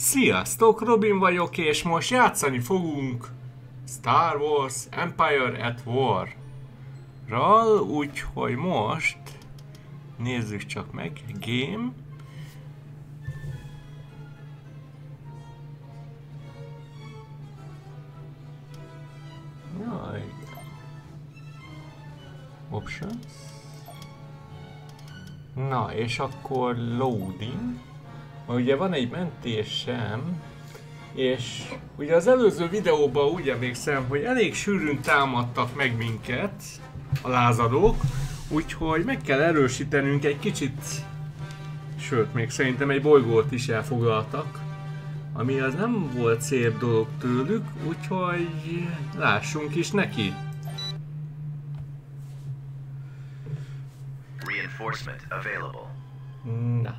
Sziasztok, Robin vagyok, és most játszani fogunk Star Wars Empire at War-ral, úgyhogy most nézzük csak meg, Game. Jaj. Options. Na, és akkor loading. Ugye van egy mentésem, és ugye az előző videóban úgy emlékszem, hogy elég sűrűn támadtak meg minket a lázadók, úgyhogy meg kell erősítenünk egy kicsit, sőt, még szerintem egy bolygót is elfoglaltak, ami az nem volt szép dolog tőlük, úgyhogy lássunk is neki. Reinforcement available. Na.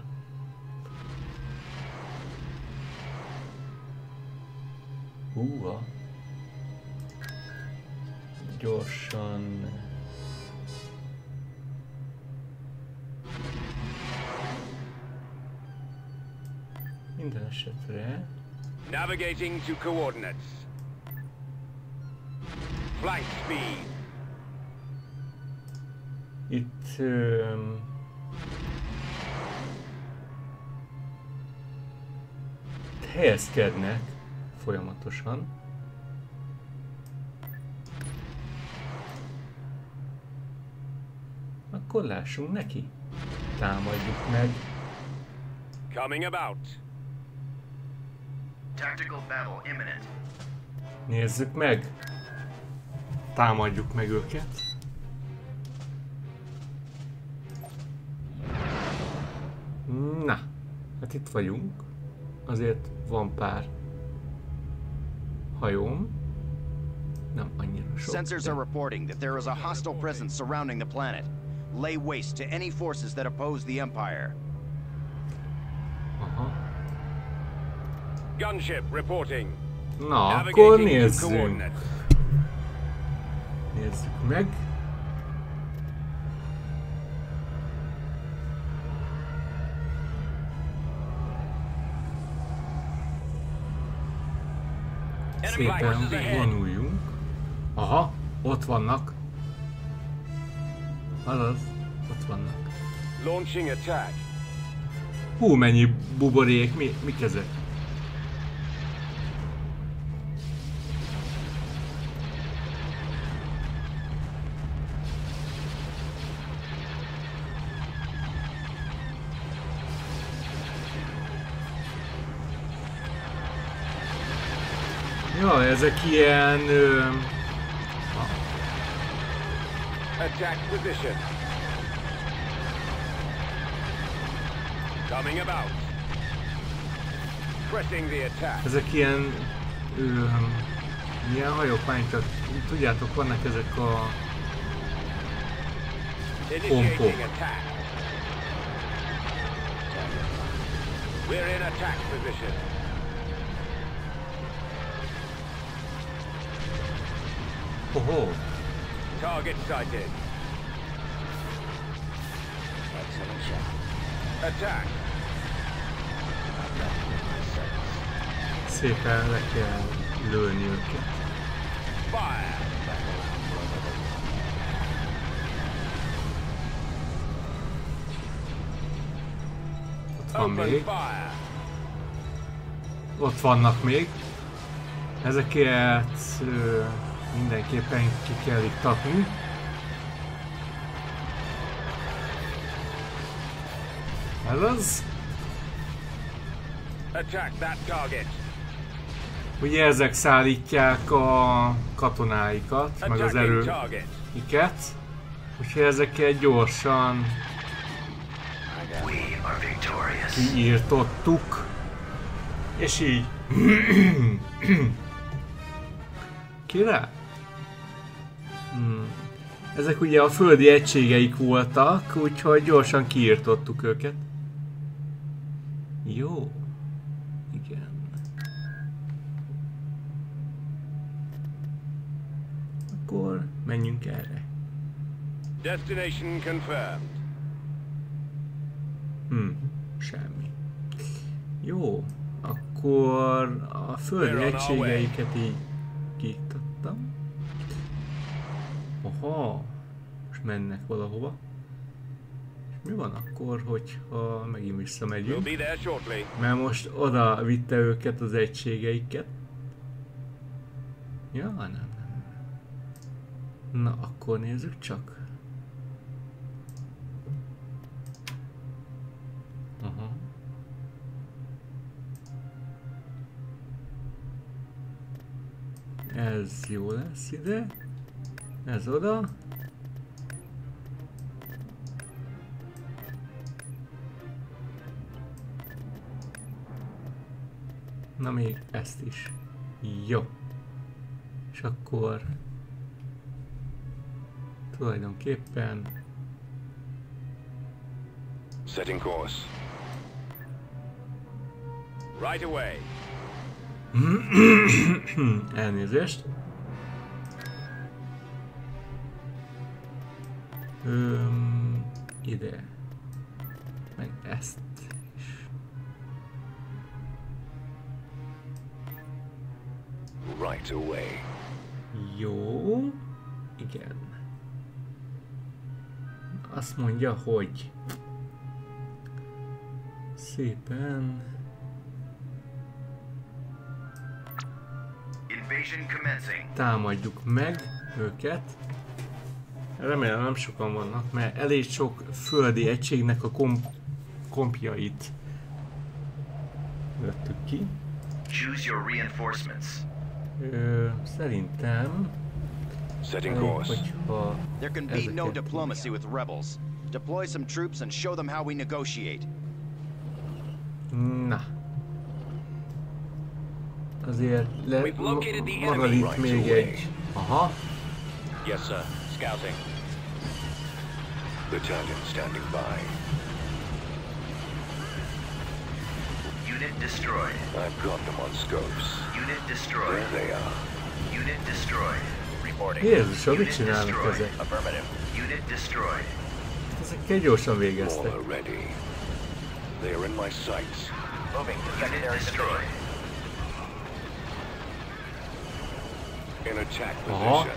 Húha. Gyorsan. Minden esetre. Navigating to coordinates. Flight speed. Itt helyezkednek folyamatosan. Akkor lássunk neki. Támadjuk meg. Coming about. Tactical battle imminent. Nézzük meg. Támadjuk meg őket. Na, hát itt vagyunk. Azért van pár hajóm. Nem annyira sok. Sensors are reporting that there is a hostile presence surrounding the planet. Lay waste to any forces that oppose the Empire. Aha. Gunship reporting. Na, akkor nézzünk. Nézzük meg. Szépen vonuljunk. Aha, ott vannak. Azaz, ott vannak. Launching attack. Hú, mennyi buborék, mik ezek? Ja, ezek ilyen... Attack position. Coming about. Pressing the attack. Ezek ilyen... milyen hajók, Minecraft? Tudjátok, vannak ezek a... pompok. We're in attack position. Hoho! Target sighted. Excellent shot. Attack. Szépen le kell lőni őket. Fire. Ott van Open még. fire. Ott vannak még. Ezeket mindenképpen ki kell iktatni. Ez az. Attack that target. Ugye ezek szállítják a katonáikat, meg az Attacking target. erőiket. Úgyhogy ezeket gyorsan We are victorious. kiírtottuk. És így. Király? Ezek ugye a földi egységeik voltak, úgyhogy gyorsan kiírtottuk őket. Jó. Igen. Akkor menjünk erre. Destination confirmed. Semmi. Jó, akkor akkor a földi egységeiket így kiiktattam. Aha, és mennek valahova. És mi van akkor, hogyha megint visszamegyünk? Mert most oda vitte őket az egységeiket. Ja, nem. Na, akkor nézzük csak. Aha. Ez jó lesz ide. Ez oda. Na még ezt is. Jó. És akkor tulajdonképpen Setting course. Right away. elnézést. Ide. Meg ezt is. Right away. Jó. Igen. Azt mondja, hogy szépen Invasion commencing. támadjuk meg őket. Remélem nem sokan vannak, mert elég sok földi egységnek a kompjait vettük ki. Choose your reinforcements. Szerintem Setting elég, course. hogyha There can be no diplomacy with rebels. Deploy some troops and show them how we negotiate. Na. Azért We've located the maga enemy. itt Right még away. egy. Aha. Yes, sir. Scouting. Battalion standing by. Unit destroyed. I've got them on scopes. Unit destroyed. There they are. Unit destroyed. Reporting. Jézusom, mit Unit csinálnak destroyed. ezek? Affirmative. Unit destroyed. Ezekkel gyorsan All végeztek. are ready. They are in my sights. Moving to secondary destroyed. In attack Aha. position.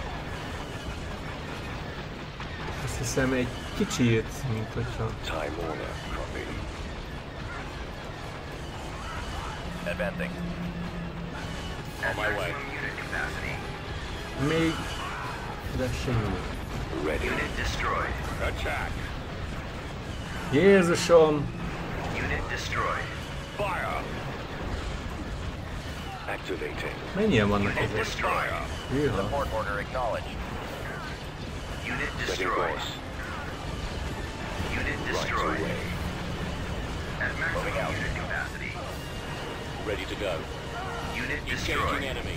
Azt hiszem egy kicsit, mint hogyha... Time order. Copy. Advancing. On my way. Unit capacity. Még... De se jó. Ready. Unit destroyed. Attack. Jézusom! Unit destroyed. Fire. Activating. Mennyien vannak Unit ezek? destroyed. Hűha. Support order acknowledged. Unit Setting destroyed. course. Unit Right destroyed. away. At maximum unit capacity. Ready to go. Unit Engaging destroyed. enemy.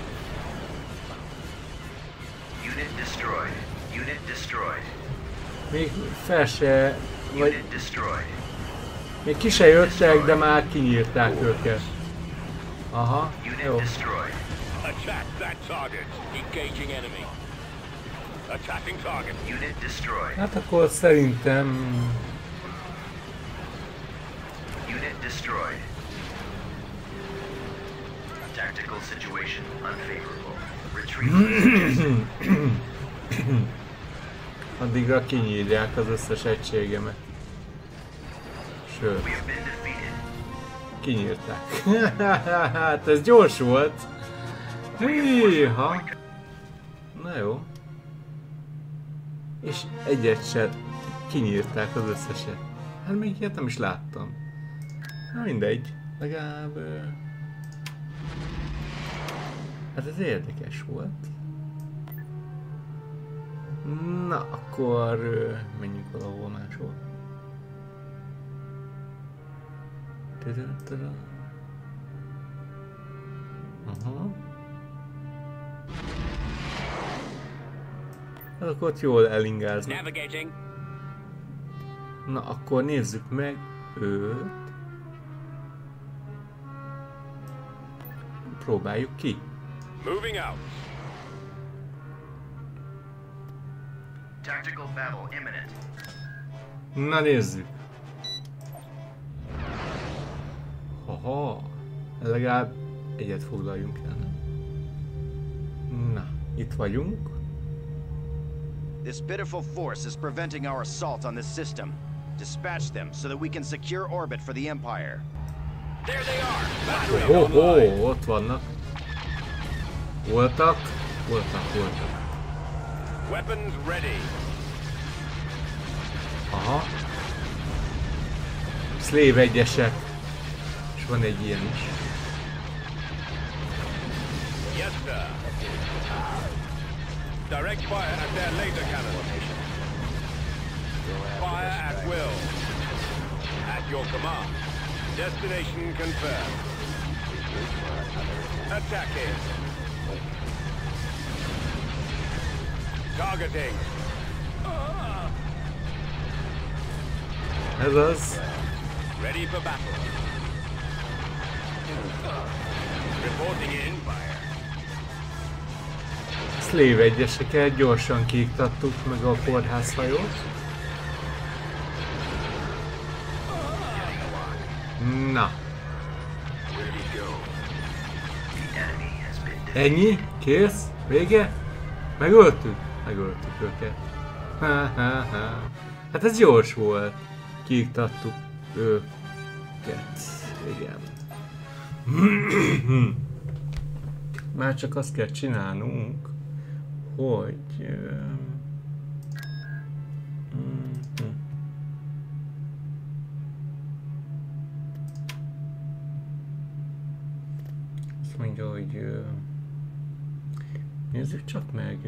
Unit destroyed. Unit destroyed. Még fel se... Vagy Unit destroyed. még ki se jöttek, de már kinyírták őket. Aha, jó. Unit destroyed. Attack that target. Engaging enemy. Attacking target. Unit destroyed. Hát akkor szerintem... Unit destroyed. Tactical situation unfavorable. Retreat. Addigra kinyírják az összes egységemet. Sőt, We have been defeated. kinyírták. Hát ez gyors volt. Hűha. Na jó. És egyet se kinyírták az összeset. Hát még ilyet nem is láttam. Na mindegy. Legalább... Hát ez érdekes volt. Na, akkor menjünk valahol máshol. Aha. Azok ott jól elingáznak. Navigating. Na, akkor nézzük meg őt. Próbáljuk ki. Moving out. Tactical battle imminent. Na nézzük. Haha. Legalább egyet foglaljunk el. Na, itt vagyunk. This pitiful force is preventing our assault on this system. Dispatch them so that we can secure orbit for the Empire. There they are! Ott vannak. Voltak. Weapons ready. Aha. Slave egyesek. És van egy ilyen is. Yes, sir. Direct fire at their laser cannon. Fire at will. At your command. Destination confirmed. Attacking. Targeting. Ez az. Ready for battle. Reporting in. Slave egyeseket gyorsan kiiktattuk meg a kórházhajót. Na. Ennyi? Kész? Vége? Megöltük? Megöltük őket. Hát ez gyors volt. Kiiktattuk őket. Igen. Már csak azt kell csinálnunk, hogy... Azt mondja, hogy... Nézzük csak meg...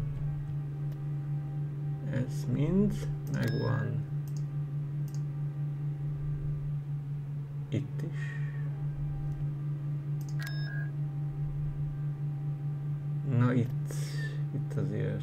Ez mind megvan. Itt is. Na itt azért.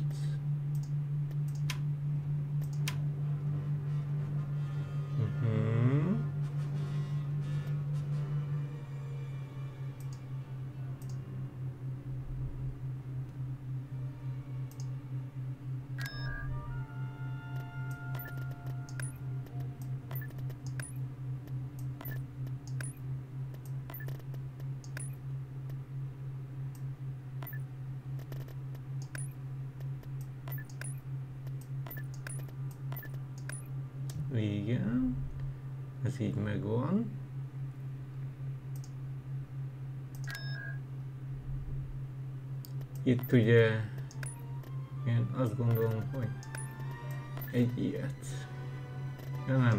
Igen, ez így megvan. Itt ugye én azt gondolom, hogy egy ilyet. Ja nem.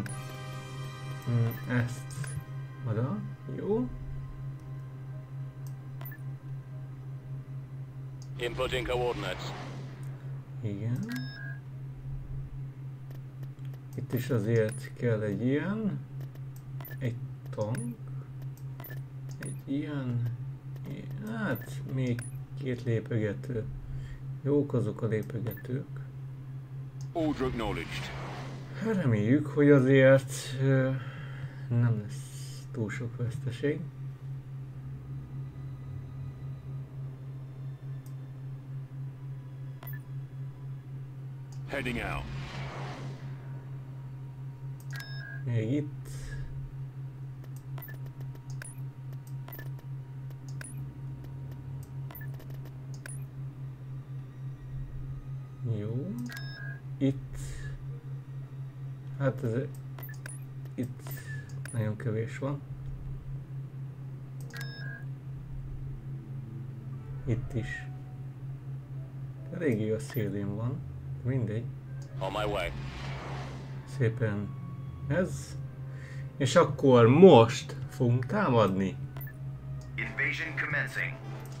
Ezt oda, jó. Inputting coordinates. Igen. Itt is azért kell egy ilyen, egy tank, egy ilyen, hát még két lépegető. Jók azok a lépegetők. Order acknowledged. Reméljük, hogy azért nem lesz túl sok veszteség. Heading out. Még itt. Jó. Itt. Hát ez itt nagyon kevés van. Itt is. Eléggé a szélén van. Mindegy. On my way. Szépen ez. És akkor most fogunk támadni. Invasion commencing.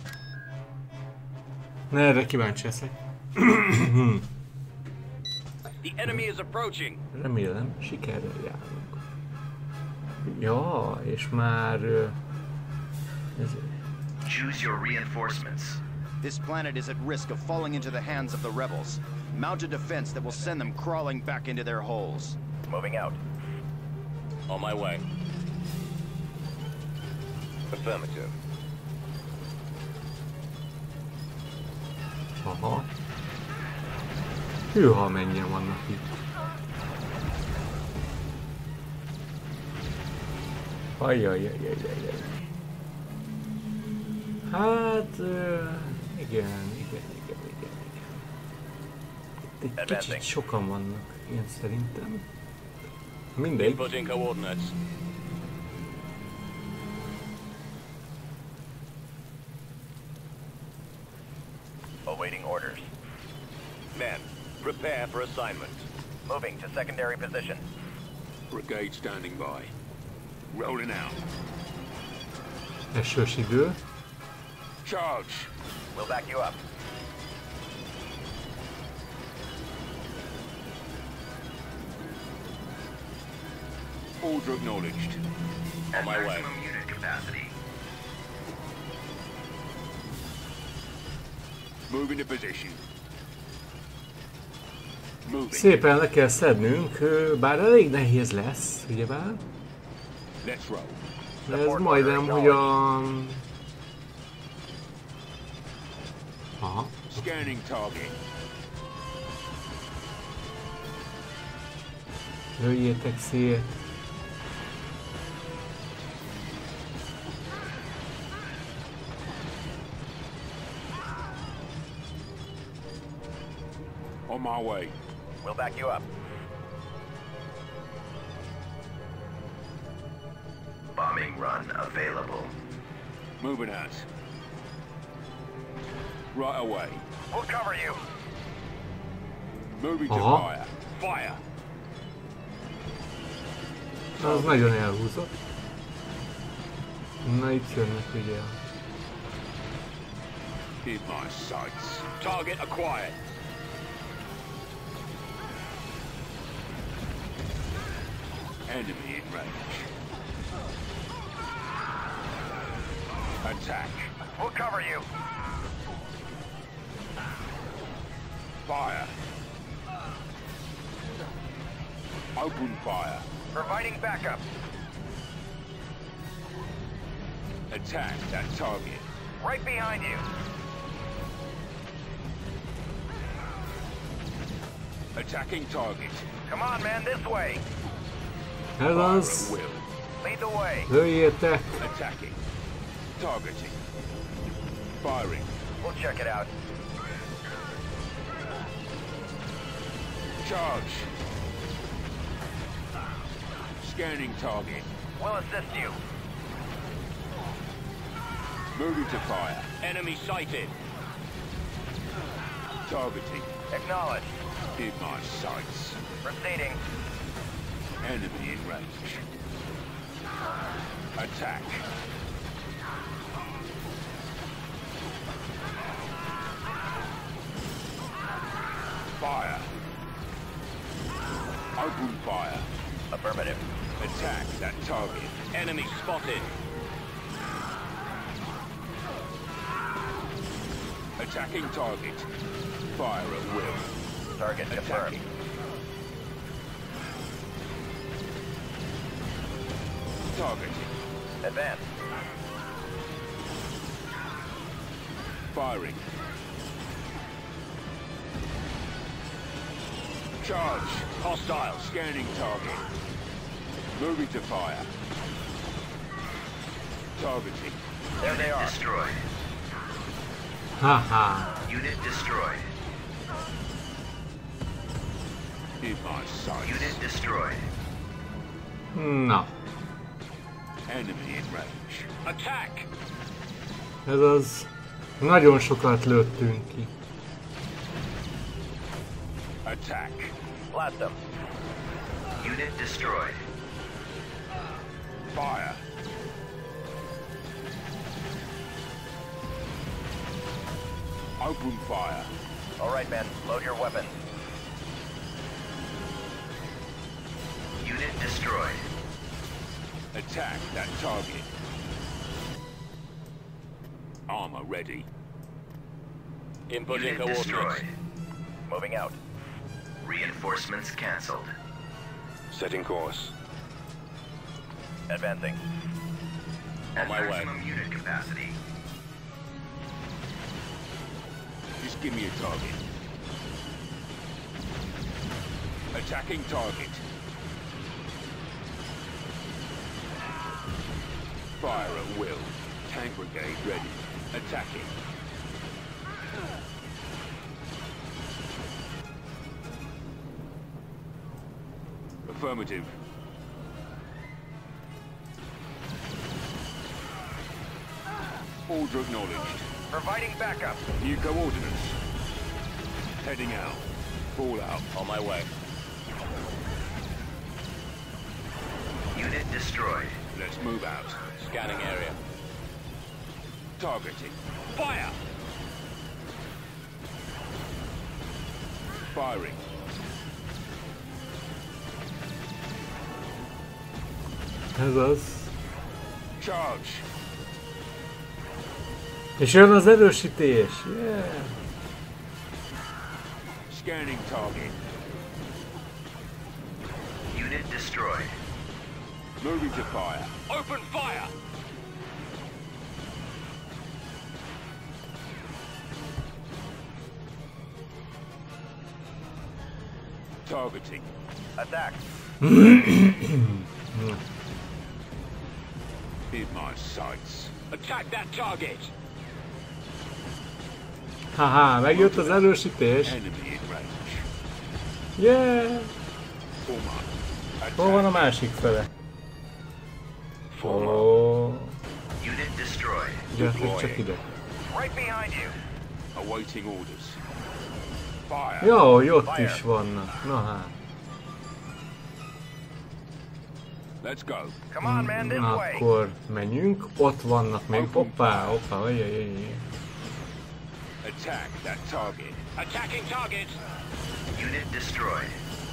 Na, erre kíváncsi leszek. The enemy is approaching. Remélem sikerrel járunk. Ja, és már... Choose your reinforcements. This planet is at risk of falling into the hands of the rebels. Mount a defense that will send them crawling back into their holes. Moving out. On my way. Affirmative. Aha. Hűha, mennyien vannak itt. Ajjajjajjajjaj. Hát, igen. Itt egy kicsit sokan vannak, ilyen szerintem. Mindegy. Inputting coordinates. Awaiting orders. Men, prepare for assignment. Moving to secondary position. Brigade standing by. Rolling out. Esős idő. Charge. We'll back you up. Order acknowledged. On my way. Maximum unit capacity. Moving to position. Moving. Szépen le kell szednünk, bár elég nehéz lesz, ugyebár? Let's roll. De ez majdnem, hogy a... Aha. Scanning target. Lőjétek szét. On my way. We'll back you up. Bombing run available. Moving out. Right away. We'll cover you. Moving to Uh-huh. fire. Fire. Az nagyon elhúzott. Na itt jönnek ugye. In my sights. Target acquired. Enemy in range. Attack. We'll cover you. Fire. Open fire. Providing backup. Attack that target. Right behind you. Attacking target. Come on, man, this way. Ez Fire az. at will. Lead the way. Lőjétek. Attacking. Targeting. Firing. We'll check it out. Charge. Scanning target. We'll assist you. Moving to fire. Enemy sighted. Targeting. Acknowledged. In my sights. Proceeding. Enemy in range. Attack. Fire. Open fire. Affirmative. Attack that target. Enemy spotted. Attacking target. Fire at will. Target confirmed. Attacking. Targeting. Advance. Firing. Charge. Hostile. Scanning target. Moving to fire. Targeting. There they are. Destroyed. Haha. Unit destroyed. In my sights. Unit destroyed. Na. Enemy in range. Attack! Ez az. Nagyon sokat lőttünk ki. Attack. Blast them. Unit destroyed. Fire. Open fire. All right, men. Load your weapons. Unit destroyed. Attack that target. Armor ready. Inputting Unit coordinates. destroyed. Moving out. Reinforcements cancelled. Setting course. Advancing. At my way. maximum unit capacity. Just give me a target. Attacking target. Fire at will. Tank brigade ready. Attacking. Affirmative. Order acknowledged. Providing backup. New coordinates. Heading out. Fall out. On my way. Unit destroyed. Let's move out. Scanning area. Targeting. Fire! Firing. Ez az. Charge. És jön az erősítés! Yeah. Scanning target. Unit destroyed. Moving to fire. Open fire! Targeting. Attack. In my sights. Attack that target! Haha, megjött az erősítés! Enemy in range. Yeah! Form up. Hol van a Attack. másik fele? Form up. Oh, Unit destroyed. gyertek csak ide. Right behind you. Awaiting orders. Fire. Jó, ott is vannak. Na hát. Let's go. Come on, man, this Na way. akkor menjünk. Ott vannak még. Hoppá, hoppá, ajajajaj. Attack that target. Attacking target. Unit destroyed.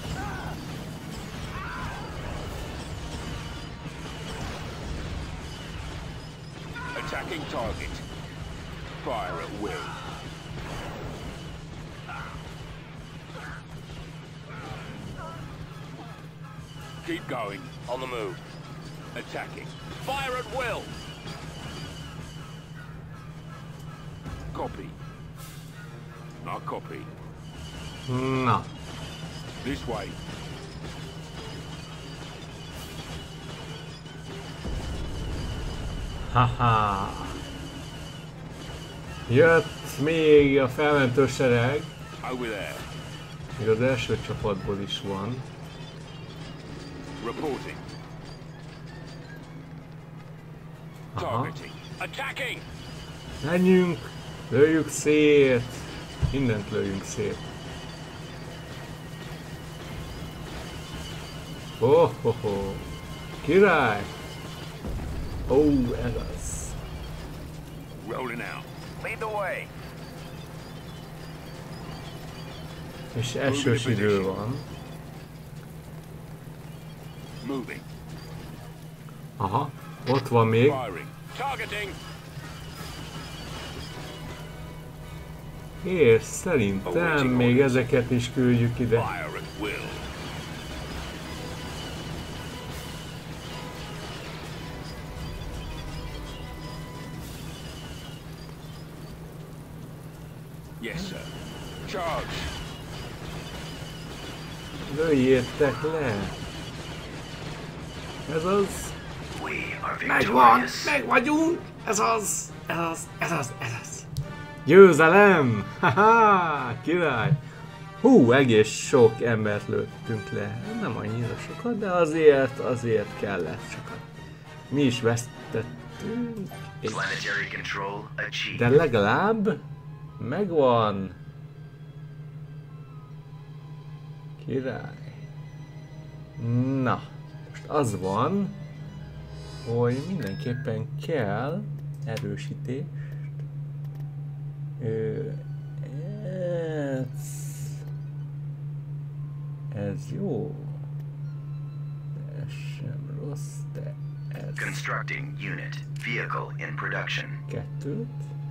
Attacking target. Fire at will. Keep going. On the move. Attacking. Fire at will. Copy. Not copy. Na. This way. Haha. Jött még a felmentő sereg. Over there. Még az első csapatból is van. Reporting. Aha. Targeting. Attacking. Menjünk! Lőjük szét! Mindent lőjünk szét. Oh, ho, ho. Király! Ó, ez az. Rolling out. Lead the way. És esős idő van. Moving. Aha, ott van még. Firing. Targeting. És szerintem még ezeket is küldjük ide. Fire at will. Yes, sir. Charge. Lőjétek le! Ez az! We are Megvan! victorious. Meg vagyunk! Ez az! Ez az! Ez az! Ez az! Győzelem! Haha! Király! Hú, egész sok embert lőttünk le. Nem annyira sokat, de azért kellett sokat. Mi is vesztettünk. Planetary control achieved. De legalább megvan. Király. Na, most az van, hogy mindenképpen kell erősítést. Ez jó. Ez sem rossz, de ez Constructing unit. Vehicle in production. kettőt.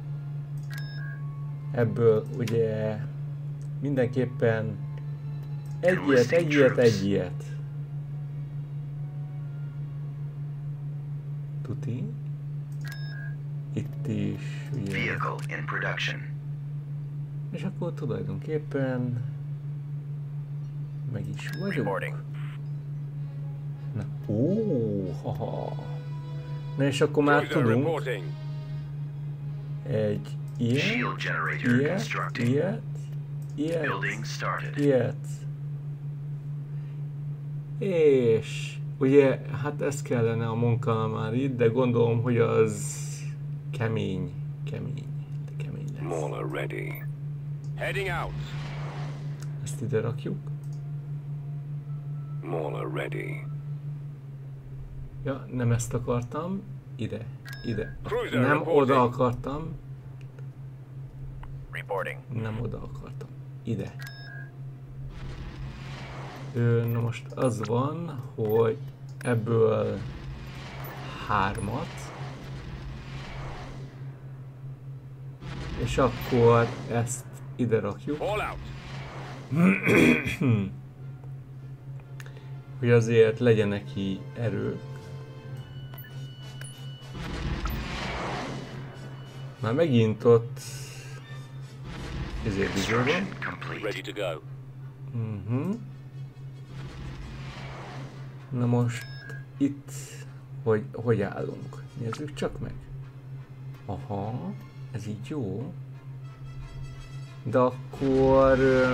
Ebből ugye mindenképpen egy ilyet. Tuti. Itt is ugye. Vehicle in production. És akkor tulajdonképpen meg is vagyunk. Reporting. Na, ó, haha. Na és akkor már Cruiser tudunk reporting. egy ilyet, Shield generator ilyet, constructing. ilyet, ilyet, Building started. ilyet. És ugye, hát ez kellene a Mon Calamari, de gondolom, hogy az kemény lesz. Mauler ready. Heading out. Ezt ide rakjuk. Mauler ready. Ja, nem ezt akartam. Ide. Cruiser Nem reporting. oda akartam. Reporting. Nem oda akartam. Ide. Na most az van, hogy ebből 3-at. És akkor ezt ide rakjuk. All out. Hogy azért legyen neki erő. Már megint ott ezért bizony van. Construction complete. Ready to go. Na most itt hogy állunk? Nézzük csak meg. Aha, ez így jó. De akkor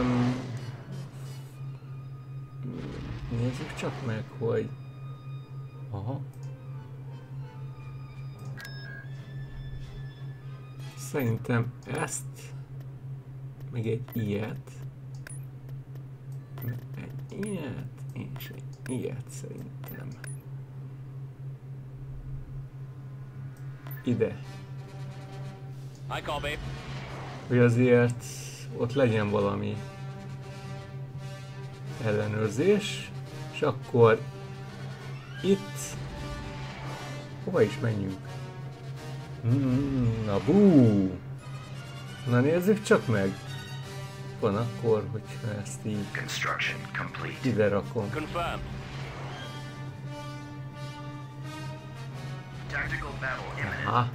nézzük csak meg, hogy aha. Szerintem ezt meg egy ilyet, meg egy ilyet, és egy ilyet szerintem. Ide. I copy. Hogy azért ott legyen valami ellenőrzés, és akkor itt hova is menjünk? Na bú! Na nézzük csak meg! Van akkor, hogyha ezt így Construction complete. ide rakom. Confirmed. Tactical battle imminent. Aha.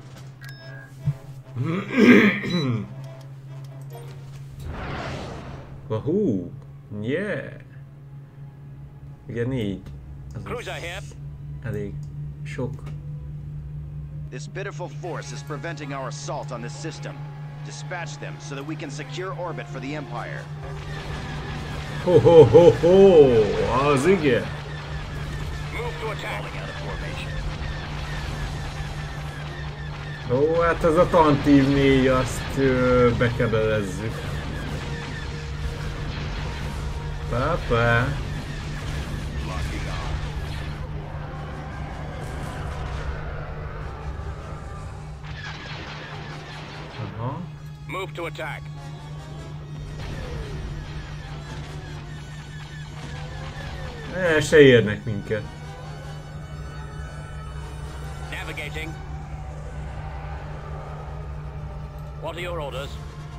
Wahoo! Yeah! Ugye 4. Az Cruiser here. elég sok. This pitiful force is preventing our assault on this system. Dispatch them so that we can secure orbit for the Empire. Ho ho ho ho! Az igen! Move to attack. Out of formation. Ó, hát ez a Tantív 4, azt bekebelezzük. Pápá! Aha. Move to attack. Se érnek minket. Navigating. What are your orders?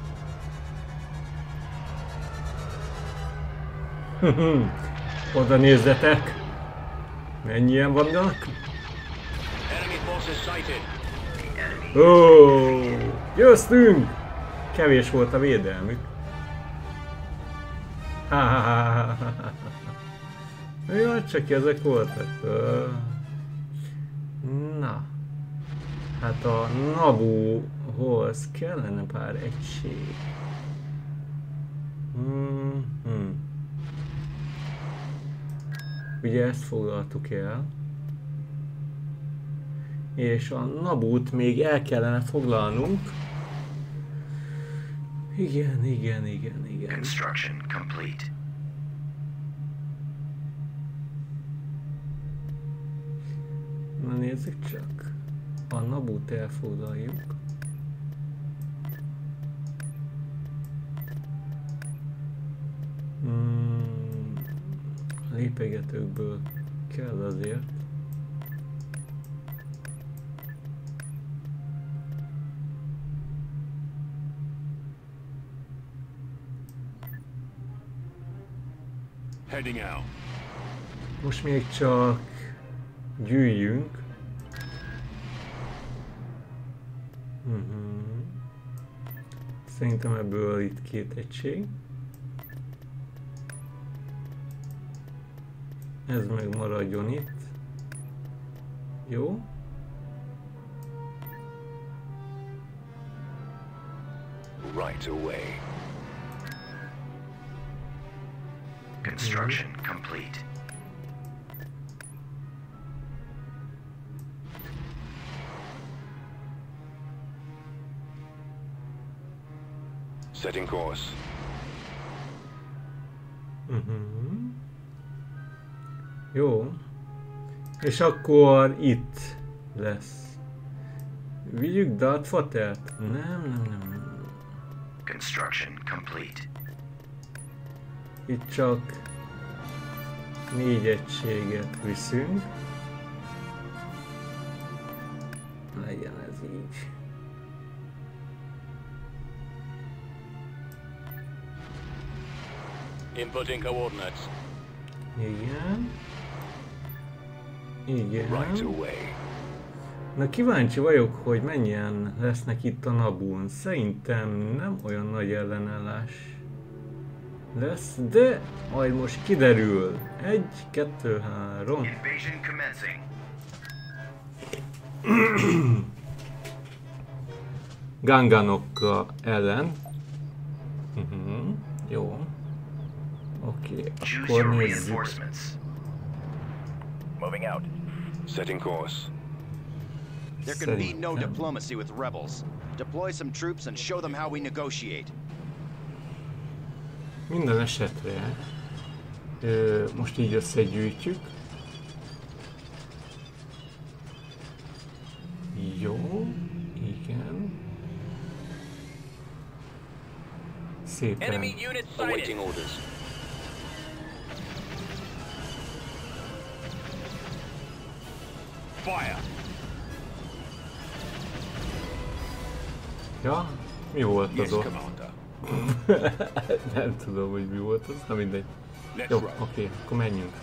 Oda nézzetek! Mennyien vannak? Enemy forces sighted. Ó, győztünk! Kevés volt a védelmük. Jaj, csak ezek voltak. Na. Hát a Naboohoz kellene pár egység. Ugye ezt foglaltuk el. És a Naboot még el kellene foglalnunk. Igen. Construction complete. Na nézzük csak. A Naboot elfoglaljuk. A lépegetőkből kell azért. Heading out. Most még csak gyűjjünk. Szerintem ebből itt 2 egység. Ez meg maradjon itt. Jó. Right away. Construction complete. Setting course. Jó. És akkor itt lesz. Vigyük Dartfatert? Nem. Construction complete. Itt csak 4 egységet viszünk. Legyen ez így. Inputting coordinates. Igen. Right away. Na kíváncsi vagyok, hogy mennyien lesznek itt a Nabun. Szerintem nem olyan nagy ellenállás lesz, de majd most kiderül. 1, 2, 3. Invasion commencing. Ganganokkal ellen. Jó. Oké, Choose akkor your nézzük. reinforcements. Moving out. Setting course. There can be no Szerintem. diplomacy with rebels. Deploy some troops and show them how we negotiate. Minden esetre most így összegyűjtjük. Jó, igen. Szépen. Enemy unit Awaiting sighted. orders. Fire. Ja, mi volt Yes, az ott? Commander. Nem tudom, hogy mi volt az, na mindegy. Let's Jó, roll. oké, akkor menjünk.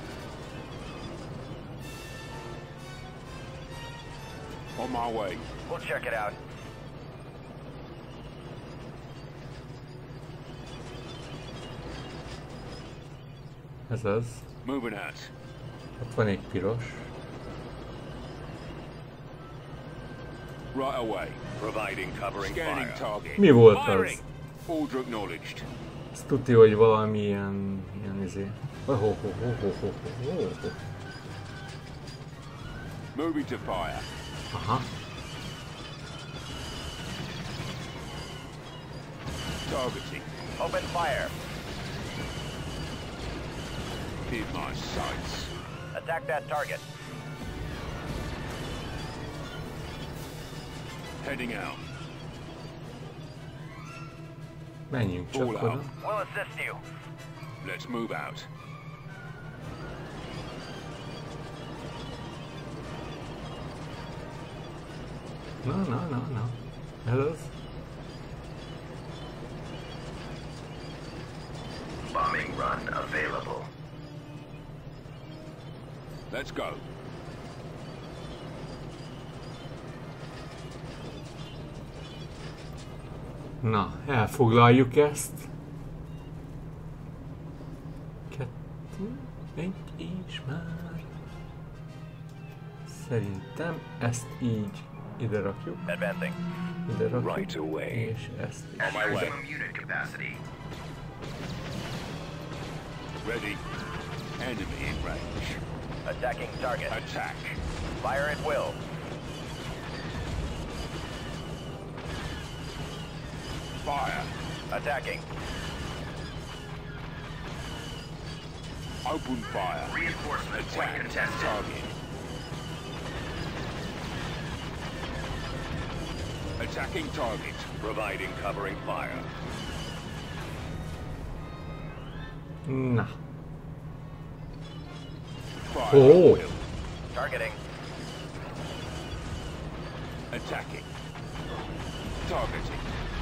On my way. We'll check it out. Ez az. Moving out. Ott van egy piros. Right away. Providing covering Scanning fire. Target. Mi volt Firing. az? Order acknowledged. Ezt tudja, hogy valami ilyen izé. Moving to fire. Aha. Targeting. Open fire. In my sights. Attack that target. Heading out. Menjünk csak All oda. out. We'll assist you. Let's move out. Na. Ez az. Bombing run available. Let's go. Na, elfoglaljuk ezt. 2, 1 és már. Szerintem ezt így ide rakjuk. Advancing. Ide rakjuk. Right away. És ezt is. On my way. Maximum unit capacity. Ready. Enemy in range. Attacking target. Attack. Fire at will. Fire. Attacking. Open fire. Reinforcement point Attack. contested. Target. Attacking target. Providing covering fire. Na. Fire. Oh. Will. Targeting. Attacking. Targeting.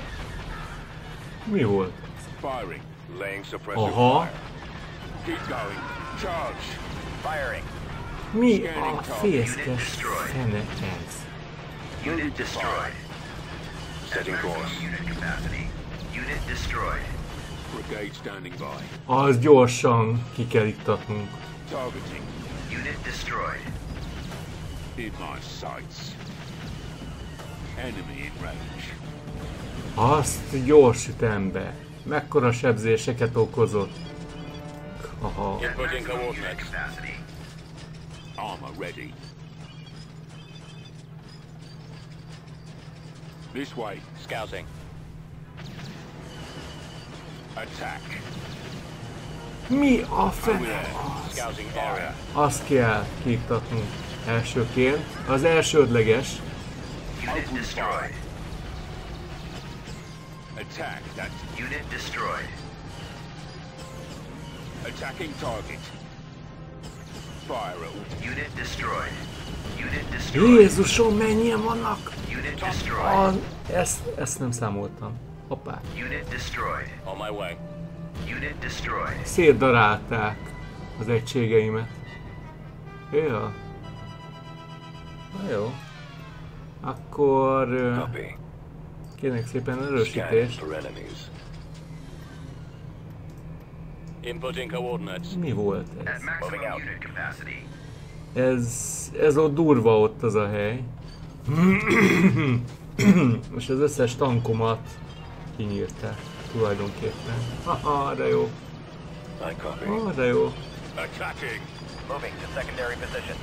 Mi volt? Firing. Laying suppressive Aha. fire. Keep going. Charge. Firing. Mi a fészkes fene ez? Unit destroyed. Setting Maximum course. unit capacity. Unit destroyed. Brigade standing by. Az gyorsan ki kell iktatnunk. Targeting. Unit destroyed. In my sights. Enemy in range. Azt gyors ütembe. Mekkora sebzéseket okozott. Aha. Inputting coordinates. Capacity. Armor ready. This way. Scouting. Attack. Mi a Over fene? there. Scouting area. Azt kell kiiktatnunk elsőként. Az elsődleges. Unit destroyed. Attack. That's Unit destroyed. attacking target. Fire at Unit destroyed. Unit destroyed. Jézusom, mennyien vannak? Unit destroyed. Ezt nem számoltam. Hoppá. Unit destroyed. on my way. Unit destroyed. Szétdarálták az egységeimet. Ja. Na jó. Akkor... Copy. kérnek szépen Scanning erősítést. for enemies. Inputting coordinates. Mi volt At ez? maximum unit capacity. Ez ott durva ott az a hely. Most az összes tankomat kinyírták tulajdonképpen. Haha, de jó. I copy. De jó. Attacking. Moving to secondary position.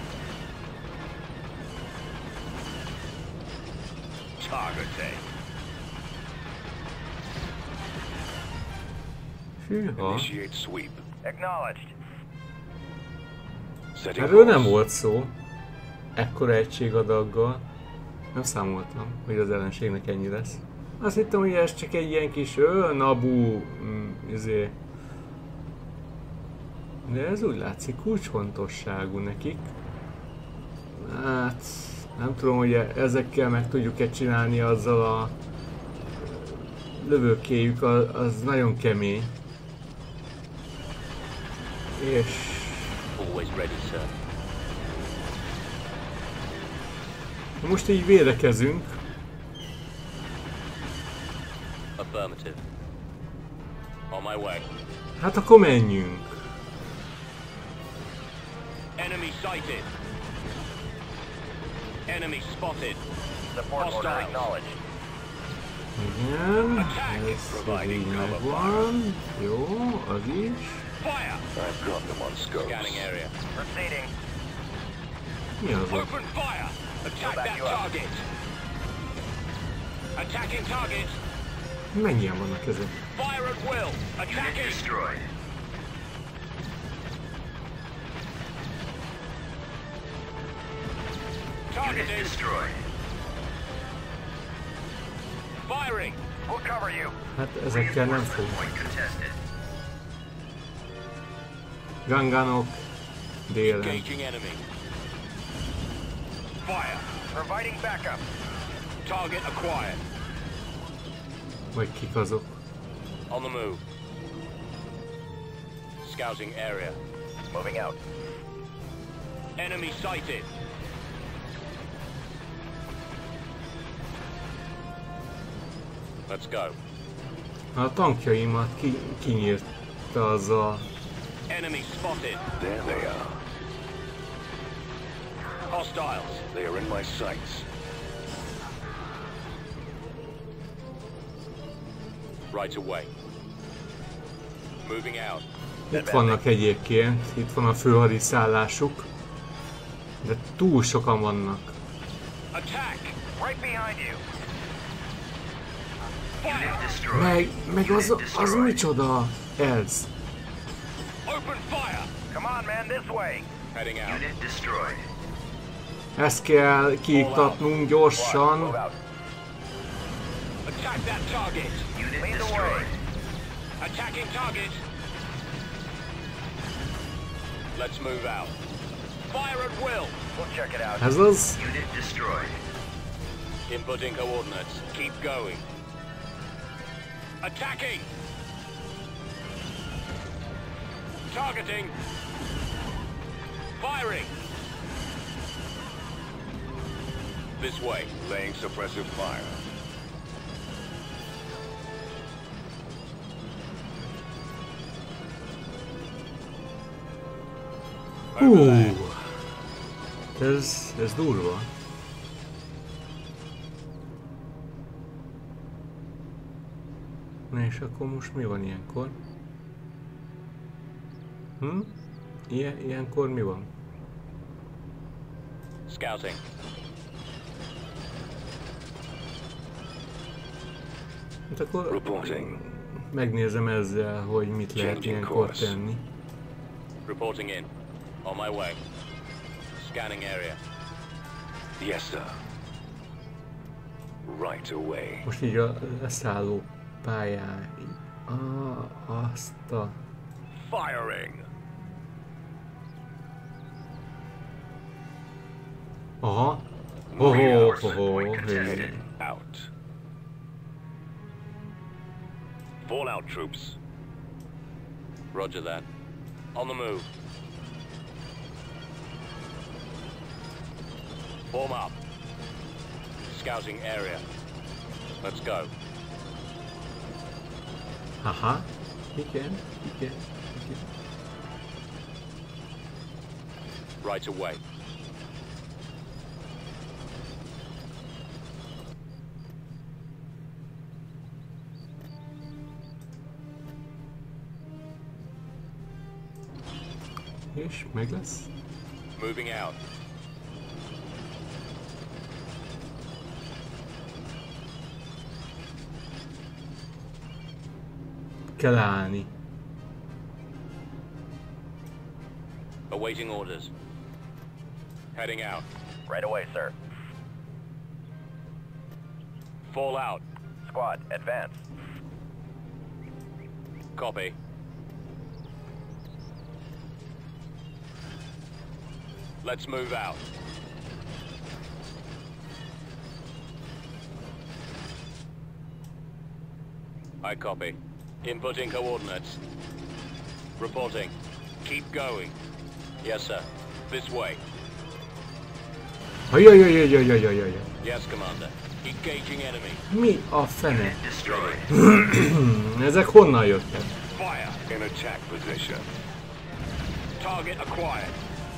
Targeting. Hűha. Initiate sweep. Acknowledged. Setting Erről nem course. volt szó. Ekkora egységadaggal. Nem számoltam, hogy az ellenségnek ennyi lesz. Azt hittem, hogy ez csak egy ilyen kis Nabu izé. De ez úgy látszik kulcsfontosságú nekik. Hát nem tudom, hogy ezekkel meg tudjuk-e csinálni, azzal a lövőkéjük, az nagyon kemény. És Always ready, sir. most így védekezünk. Affirmative. On my way. Hát akkor menjünk. Enemy sighted. Enemy spotted. Support order Hostiles. acknowledged. Igen, ez így megvan. Jó, az is. Fire! I've got them on scopes. Scanning area. Proceeding. Mi az ott? Open fire! Attack back that you up. target! Attacking target! Mennyien vannak ezek? Fire at will! Unit Attacking! destroyed. Unit Targeting! destroyed. Firing! We'll cover you. Hát ezekkel nem fog. Point contested. Ganganok délen. Engaging enemy. Fire! Providing backup. Target acquired. Vagy kik azok? On the move. Scouting area. Moving out. Enemy sighted. Let's go. A tankjaimat kinyírta az a... Enemy spotted. There they are. Hostiles. They are in my sights. Right away. Moving out. Itt vannak egyébként, itt van a főhadiszállásuk. De túl sokan vannak. Attack! Right behind you. Unit destroyed. Meg az micsoda? Ez. Open fire! Come on, man, this way. Heading out. Unit destroyed. Ezt kell kiiktatnunk gyorsan. Move out. Attack that target! Unit Lead the destroyed. way. Attacking target! Let's move out. Fire at will! We'll check it out. Ez az? Unit destroyed. Inputting coordinates. Keep going. Attacking! Targeting! Firing! This way. Laying suppressive fire. Hú. Ez durva. Na és akkor most mi van ilyenkor? Ilyenkor mi van? Scouting. Hát akkor Reporting. megnézem ezzel, hogy mit lehet ilyenkor tenni. Reporting in. On my way. Scanning area. Yes, sir. Right away. Most így a leszálló pályán. Azt a... Firing. Aha. Headed out. Fallout troops. Roger that. On the move. Form up. Scouting area. Let's go. Aha. Igen. Right away. És meg lesz. Moving out. Kell állni. Awaiting orders. Heading out. Right away, sir. Fall out. Squad, advance. Copy. Let's move out. I copy. Inputting coordinates. Reporting. Keep going. Yes, sir. This way. Ajajajajajajajajaj. Yes, Commander. Engaging enemy. Mi a fene? Destroyed. Ezek honnan jöttek? Fire in attack position. Target acquired.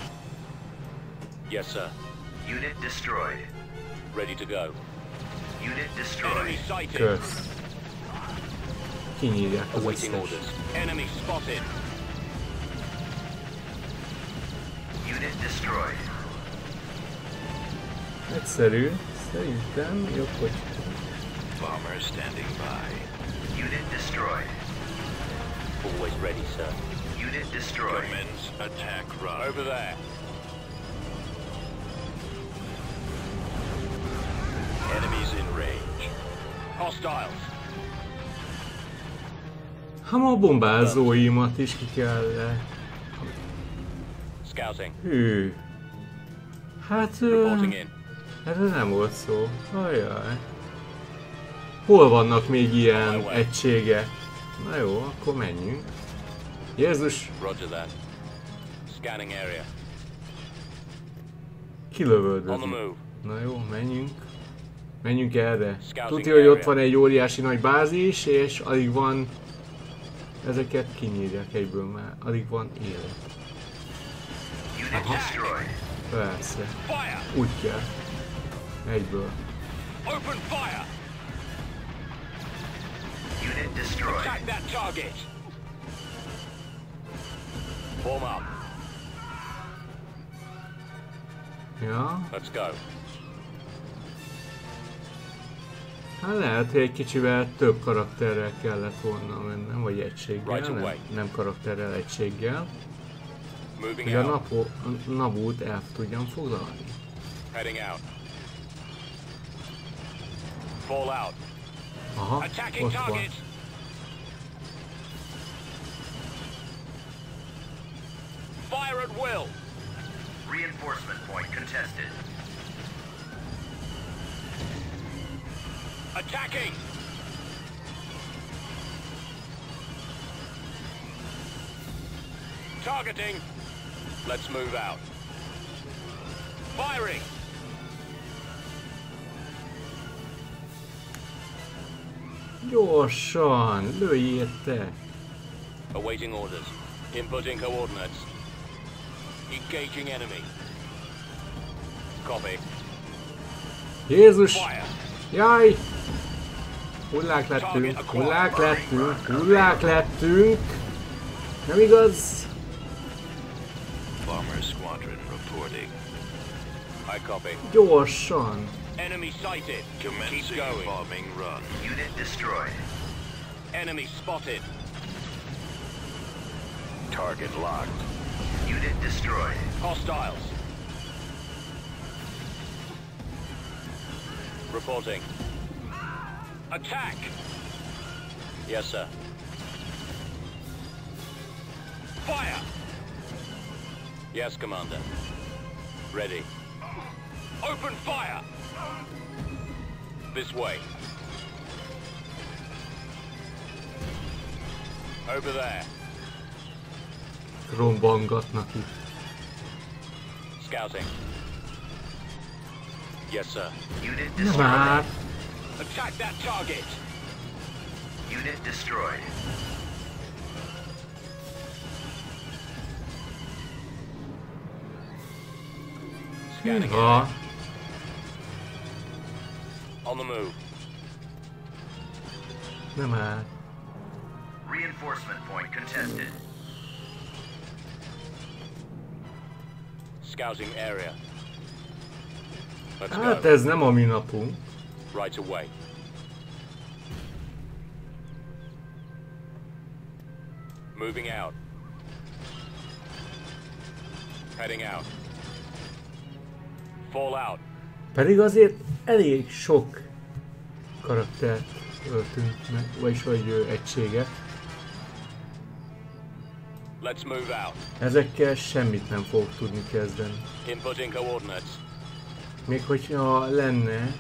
Yes, sir. Unit destroyed. Ready to go. Unit Enemy destroyed. sighted. Kösz. Kinyírják az Awaiting összes. orders. Enemy spotted. Unit destroyed. Egyszerű. Szerintem jobb, hogy... Bomber standing by. Unit destroyed. Always ready, sir. Unit destroyed. Commence attack run. Over there. Enemies in range. Hostiles. Hát a bombázóimat is ki kell... Scouting. Hű. Hát... Reporting in. Erről nem volt szó. Ajaj. Hol vannak még ilyen egységek? Na jó, akkor menjünk. Jézus! Roger that. Scanning area. On the Kilövöldözik. move. Na jó, menjünk. Menjünk erre. Scouting Tudja, hogy ott area. van egy óriási nagy bázis, és alig van... Ezeket kinyírják egyből már. Alig van élet. Unit destroyed. Persze. Fire! Úgy kell. Egyből. Open fire! Unit destroyed. Attack that target! Form up. Ja. Let's go. Hát lehet, hogy egy kicsivel több karakterrel kellett volna mennem, vagy egységgel, Right away. nem karakterrel, egységgel, Moving hogy a out. Nabót el tudjam foglalni. Heading out. Fall out. Aha, Attacking ott van. target. Fire at will. Reinforcement point contested. Attacking. Targeting. Let's move out. Firing. Gyorsan, lőjél te! Awaiting orders. Inputting coordinates. Engaging enemy. Copy. Jézus! Fire. Jaj! Hullák lettünk. Nem igaz? Bomber squadron reporting. I copy. Gyorsan. Enemy sighted. Keep Commencing going. bombing run. Unit destroyed. Enemy spotted. Target locked. Unit destroyed. Hostiles. Reporting. Attack! Yes, sir. Fire! Yes, Commander. Ready. Open fire! This way. Over there. Rombangatnak itt. Scouting. Yes, sir. Unit Na destroyed. már. Attack that target! Unit destroyed. Scanning Ha. area. On the move. Na már. Reinforcement point contested. Scouting area. Let's Hát go. ez nem a mi napunk. Right away. Moving out. Heading out. Fall out. Pedig azért elég sok karaktert öltünk meg, vagyis hogy egységet. Let's move out. Ezekkel semmit nem fogok tudni kezdeni. Inputting coordinates. Még hogyha lenne,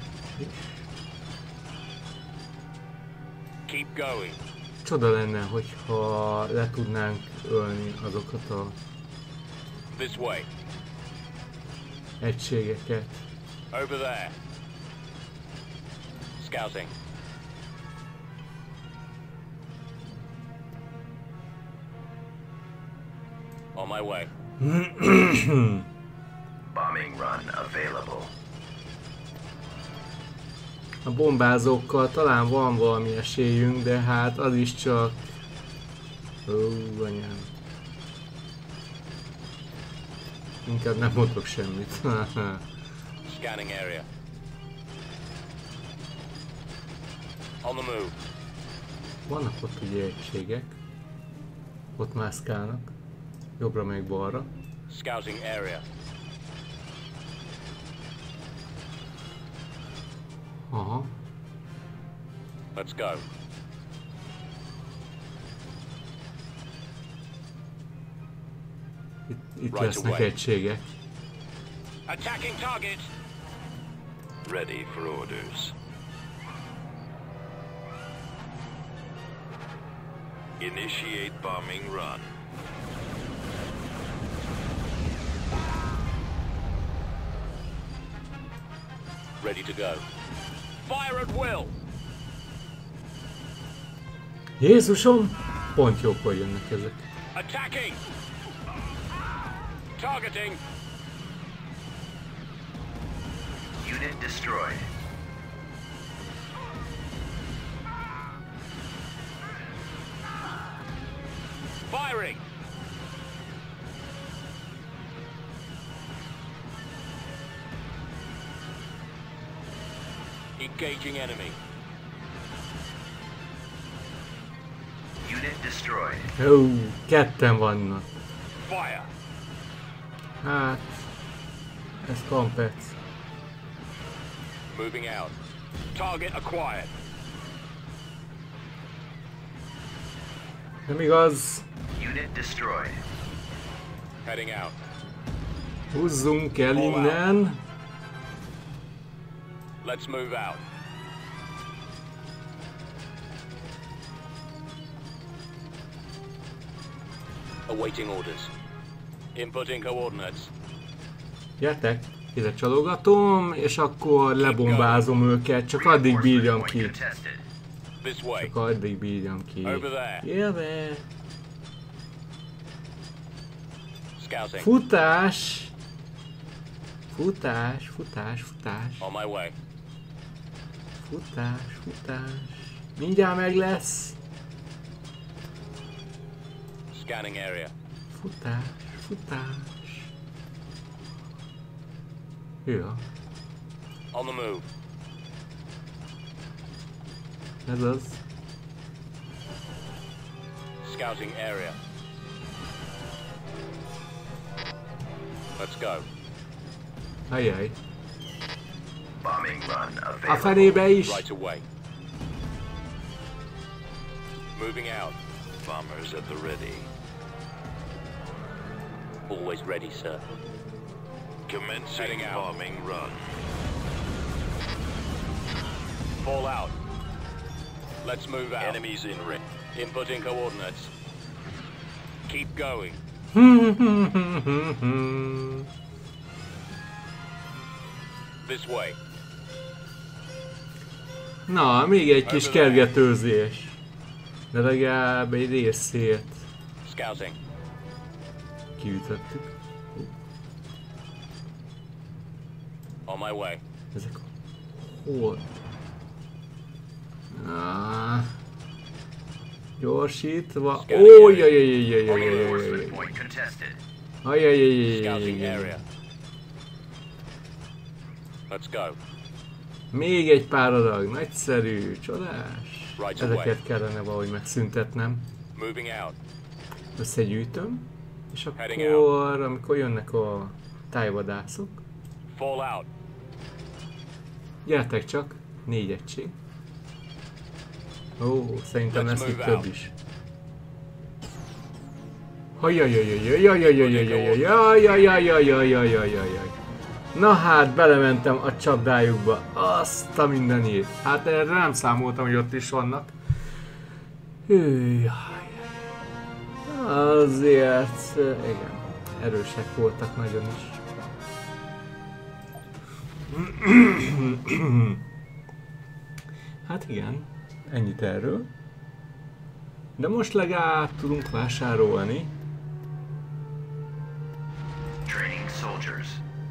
Keep going. csoda lenne, hogyha le tudnánk ölni azokat a This way. egységeket. Over there. Scouting. On my way. Bombing run available. A bombázókkal talán van valami esélyünk, de hát az is csak... Ó, anyám. Inkább nem mondok semmit. Scanning area. On the move. Vannak ott ugye egységek. Ott mászkálnak. Jobbra meg balra. Scouting area. Aha. Let's go. Itt Right lesznek away. egységek. Attacking target. Ready for orders. Initiate bombing run. Ready to go. Fire at will. Jézusom! Pont jókor jönnek ezek. Attacking. Targeting. Unit destroyed. Firing. Engaging enemy. Unit destroyed. Ó, ketten vannak. Fire. Hát... Ez kampec. Moving out. Target acquired. Nem igaz. Unit destroyed. Heading out. Húzzunk el innen. Let's move out. Awaiting orders. Inputting coordinates. Gyertek, ide csalogatom, és akkor lebombázom őket, csak addig bírjam ki. Contested. This way. Csak addig bírjam ki. Over there. Jöve! Scouting. Futás! Futás, futás, futás. On my way. Futás, futás. Mindjárt meg lesz. Scanning area. Futás, futás. Ja, On the move. ez az. Scouting area. Let's go. Ajjaj. Bombing run A available. fenébe is. Right away. Moving out. Bombers at the ready. Always ready, sir. Commencing Heading out. bombing run. Fall out. Let's move out. Enemies in ring. Inputting coordinates. Keep going. This way. Na, még egy kis kergetőzés. De legalább egy részét Scouting. kiütöttük. On my way. Ezek hol? Gyorsítva. Reinforcement point contested. Scouting area. Let's go. Még egy pár adag, nagyszerű, csodás. Right away. Ezeket kellene valahogy megszüntetnem. Moving out. Összegyűjtöm, és Heading akkor, amikor jönnek a tájvadászok, Fall out. gyertek csak, 4 egység. Ó, szerintem Let's lesz itt move több out. is. Na hát, belementem a csapdájukba. Azt a mindenit. Hát erre nem számoltam, hogy ott is vannak. Azért, igen, erősek voltak nagyon is. Hát igen, ennyit erről. De most legalább tudunk vásárolni. Training soldiers.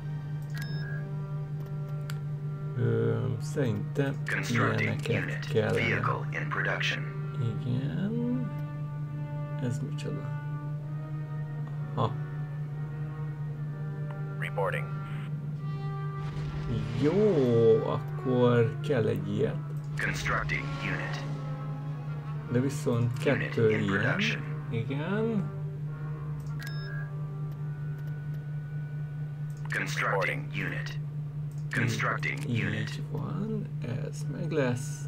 Szerintem Constructing ilyeneket unit. kellene. Vehicle in production. Igen. Ez micsoda? Ha. Reporting. Jó, akkor kell egy ilyet. Constructing unit. De viszont Unit 2 in ilyen. production. Igen. Constructing unit. Constructing unit. Így van, ez meg lesz.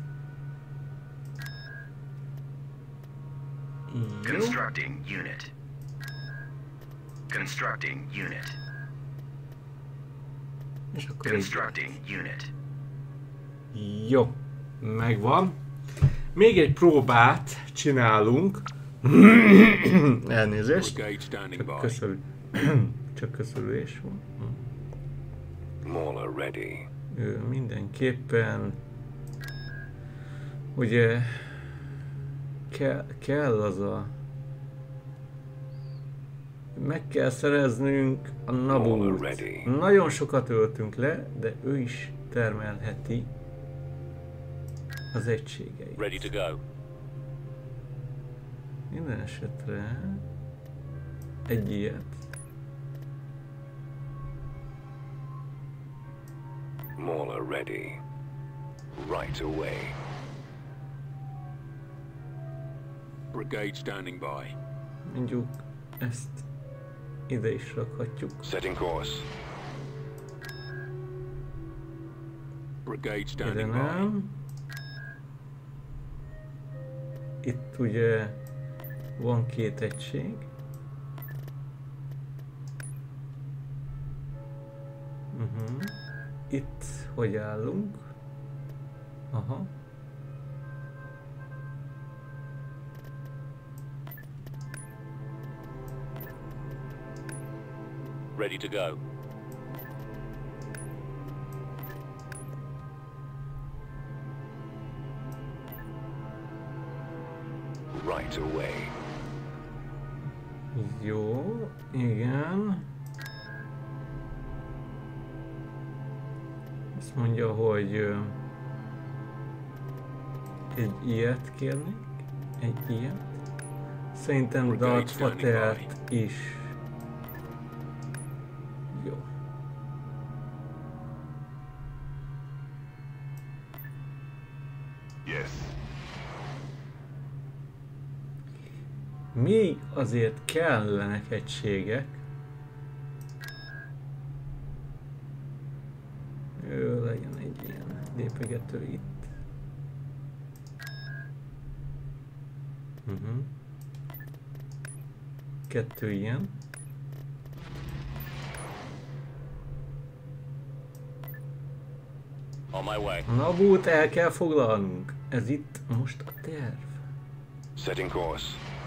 Jó. Constructing unit. Constructing unit. És akkor egy. Constructing unit. Jó, megvan. Még egy próbát csinálunk. Elnézést. Brigade standing by. Csak köszönés van. Mauler ready. Mindenképpen ugye kell az a meg kell szereznünk a Nabút. Nagyon sokat öltünk le, de ő is termelheti az egységeit. Ready to go. Minden esetre egy ilyet. Mauler ready. Right away. Brigade standing by. Mondjuk ezt ide is rakhatjuk. Setting course. Brigade Ide standing by. nem. Itt ugye van 2 egység. Itt hogy állunk? Aha. Ready to go. Right away. Jó, igen. Azt mondja, hogy egy ilyet kérnék. Egy ilyet. Szerintem Darth Vadert is. Jó. Yes. Még azért kellenek egységek. Jó, legyen egy ilyen lépegető itt. Kettő ilyen. On my way. A Nabót el kell foglalnunk. Ez itt most a terv. Setting course.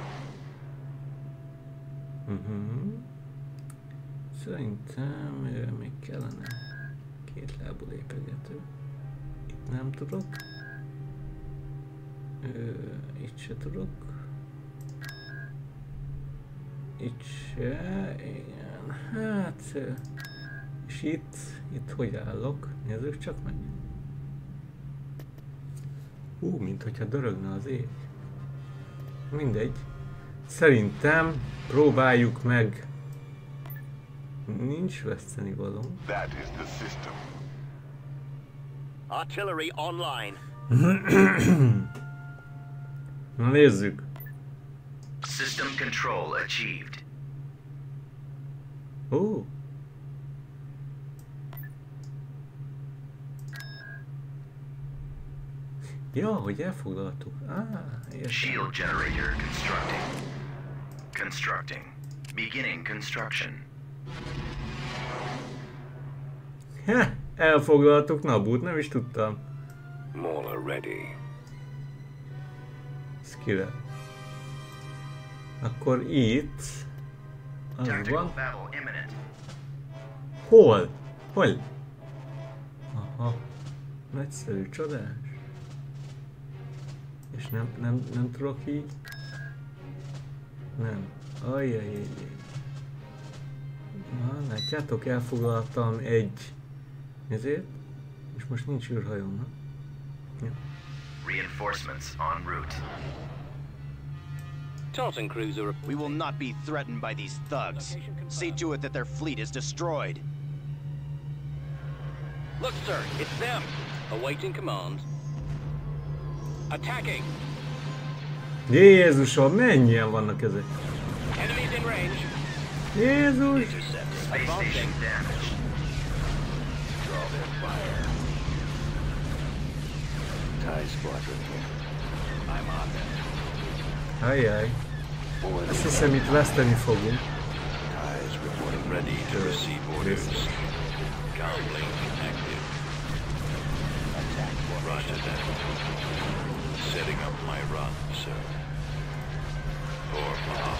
Szerintem még kellene két lábú lépegető. Itt nem tudok. Itt se tudok. Itt se, igen. Hát... És itt hogy állok? Nézzük csak meg. Mint hogyha dörögne az ég. Mindegy. Szerintem próbáljuk meg. Nincs vesztenivaló. That is the system. Artillery online. Na nézzük. System control achieved. Ó. Ja, hogy elfoglaltuk. Értem. Shield generator constructing. Constructing. Beginning construction. Elfoglaltuk Nabót, nem is tudtam. Mauler ready. Skire. Akkor itt... Az Tactical van. battle imminent. Hol? Hol? Aha. Nagyszerű, csodás. És nem tudok így? Nem. Ajjajjajjaj. Na, látjátok, elfoglaltam egy... Ezért? És most nincs űrhajónak. Ja. Reinforcements en route. Tartan cruiser. We will not be threatened by these thugs. See to it that their fleet is destroyed. Look, sir, it's them. Awaiting command. Attacking. Jézusom, mennyien vannak ezek? Enemies in range. Jézus! Space station damaged. Draw their fire. TIE squadron here. I'm on them. Ajjaj. Azt hiszem, itt veszteni fogunk. TIEs reporting ready to receive orders. Comlink active. Attack Roger that. Setting up my run, sir. For bomb.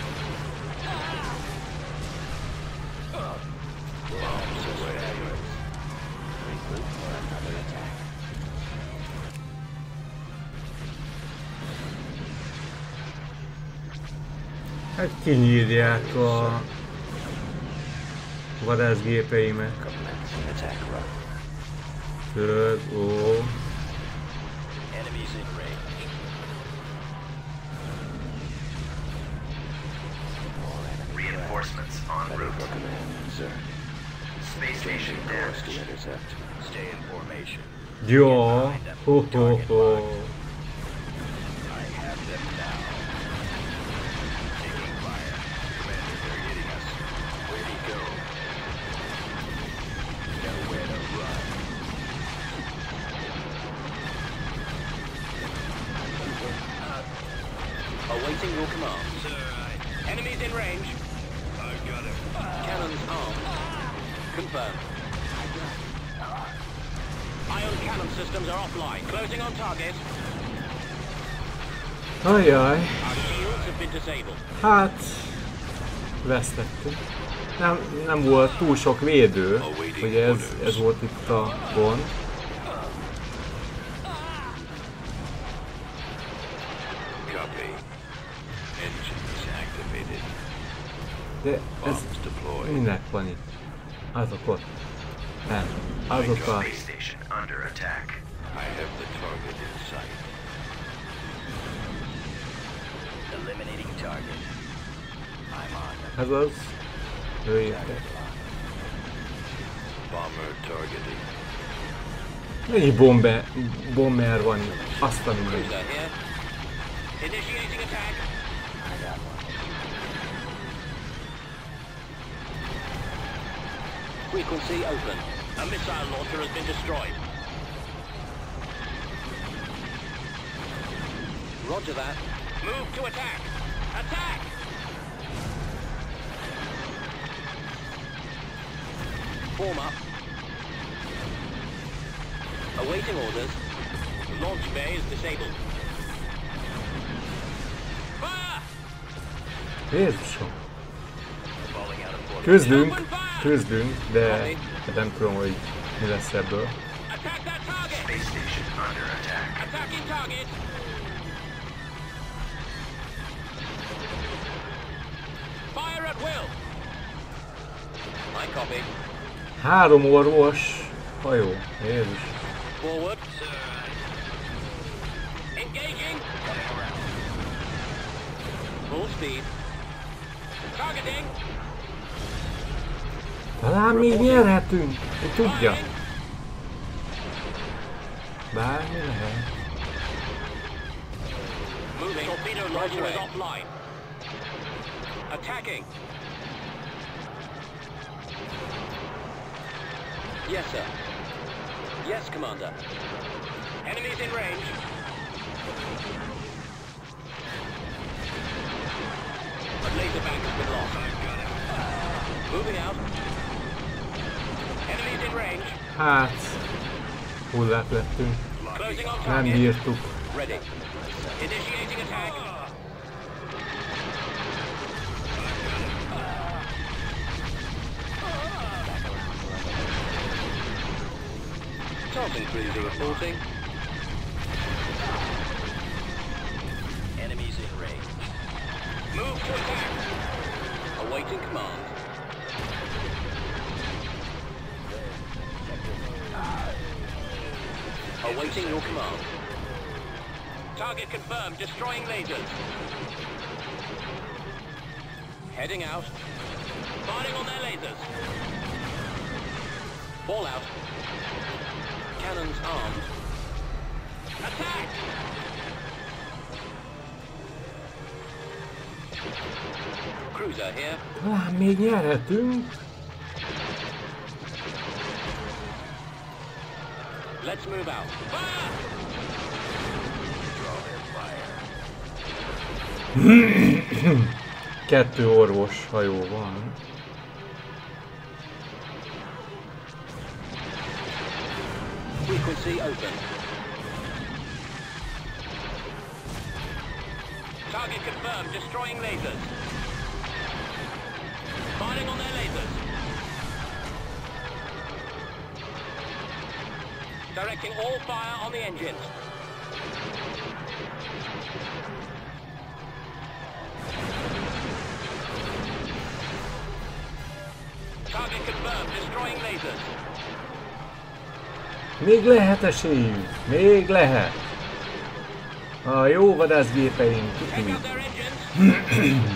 Bombs away. Regroup for another attack. Hát kinyírják a vadászgépeimet. Commencing attack run. Tudod, ó. Enemies in range. Reinforcements en Ready for route. command, sir. Space station Changing course to damaged. intercept. Stay in formation. Jó. Ho. I have them now. Taking fire. Commander, they're hitting us. Where'd he go? Nowhere to run. Awaiting your command. Sir, enemies in range. I got him. Cannons armed. Confirmed. Ion cannon systems are offline. Closing on target. Ajjaj. Our shields have been disabled. Hát... Vesztettünk. Nem volt túl sok védő. Ugye ez volt itt a gond. Copy. Engines activated. De ez Bombs deployed. minek van itt? Azok ott. Nem. Azok a... Space station under attack. I have the target in sight. Ez az. Lőjétek. Bomber targeting. Mennyi bomber van itt? Azt a mindenit. Cruiser here. Initiating attack. Frequency open. A missile launcher has been destroyed. Roger that. Move to attack. Attack! Form up. Awaiting orders. Launch bay is disabled. Fire! Jézusom! Küzdünk, de nem tudom, hogy mi lesz ebből. Attack that target! Space station under attack. Attacking target! Fire at will! I copy. 3 orvos hajó. Jézus. Forward. Engaging. Full speed. Targeting. Talán még nyerhetünk. Ki tudja. Bármi lehet. Moving. Torpedo launcher is offline. Attacking. Yes, sir. Yes, Commander. Enemies in range. A laser bank has been lost. Moving out. Enemies in range. Hát, hullák lettünk. Closing on Nem target. bírtuk. Ready. Initiating attack. Thompson cruiser reporting. Enemies in range. Move to attack. Awaiting command. Awaiting your command. Target confirmed. Destroying lasers. Heading out. Firing on their lasers. Fallout. Cannons armed. Attack! Cruiser here. Talán még nyerhetünk. Let's move out. Fire! 2 orvos hajó van. Frequency open. Target confirmed. Destroying lasers. Firing on their lasers. Directing all fire on the engines. Target confirmed. Destroying lasers. Még lehet esélyünk. Még lehet. A jó vadászgépeink. Take out their engines.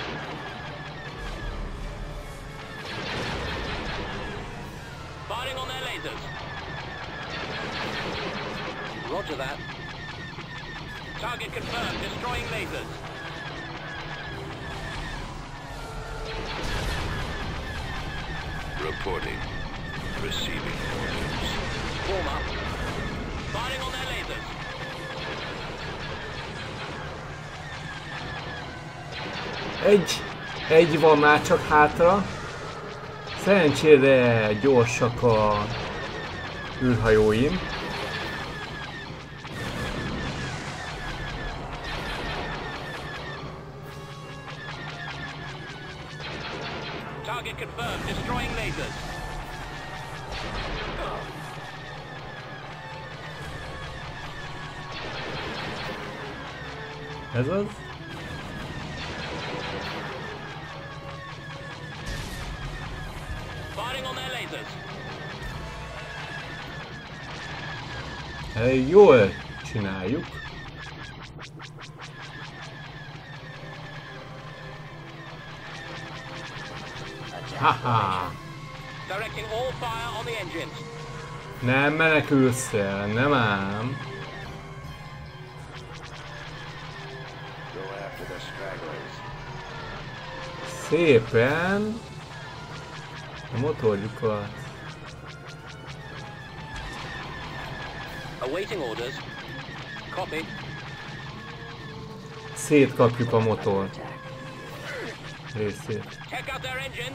Firing on their lasers. Roger that. Target confirmed. Destroying lasers. Reporting. Receiving orders. Form up. Firing on their lasers. Egy van már csak hátra. Szerencsére gyorsak a űrhajóim. Target confirmed. Destroying lasers. Ez az. Firing on their lasers. Jól csináljuk. Haha! Directing all fire on the engines. Nem menekülsz el, nem ám. Go after the stragglers. Szépen a motorjukat. Awaiting orders. Copy. Szétkapjuk a motor részét. Check out their engines.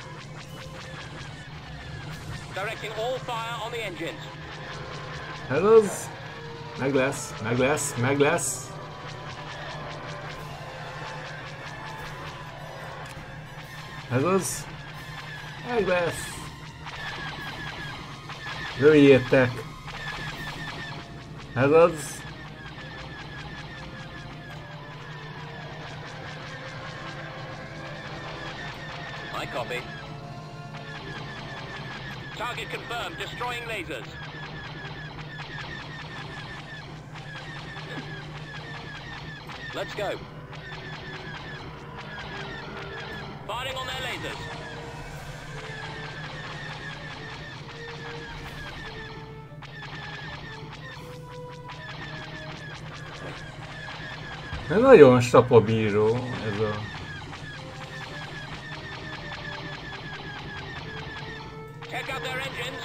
Directing all fire on the engines. Ez az. Meg lesz, meg lesz, meg lesz. Ez az. Meg lesz. Lőjétek. Ez az. I copy. Target confirmed. Destroying lasers. Let's go. Firing on their lasers. Ez nagyon stapabíró ez a... Check out their engines.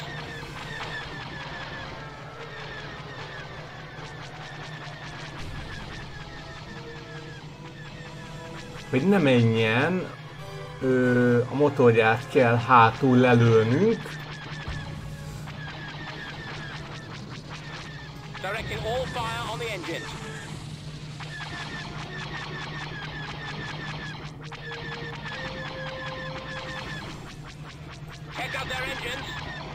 Hogy ne menjen, a motorját kell hátul lelőnünk. Directing all fire on the engines. Check out their engines.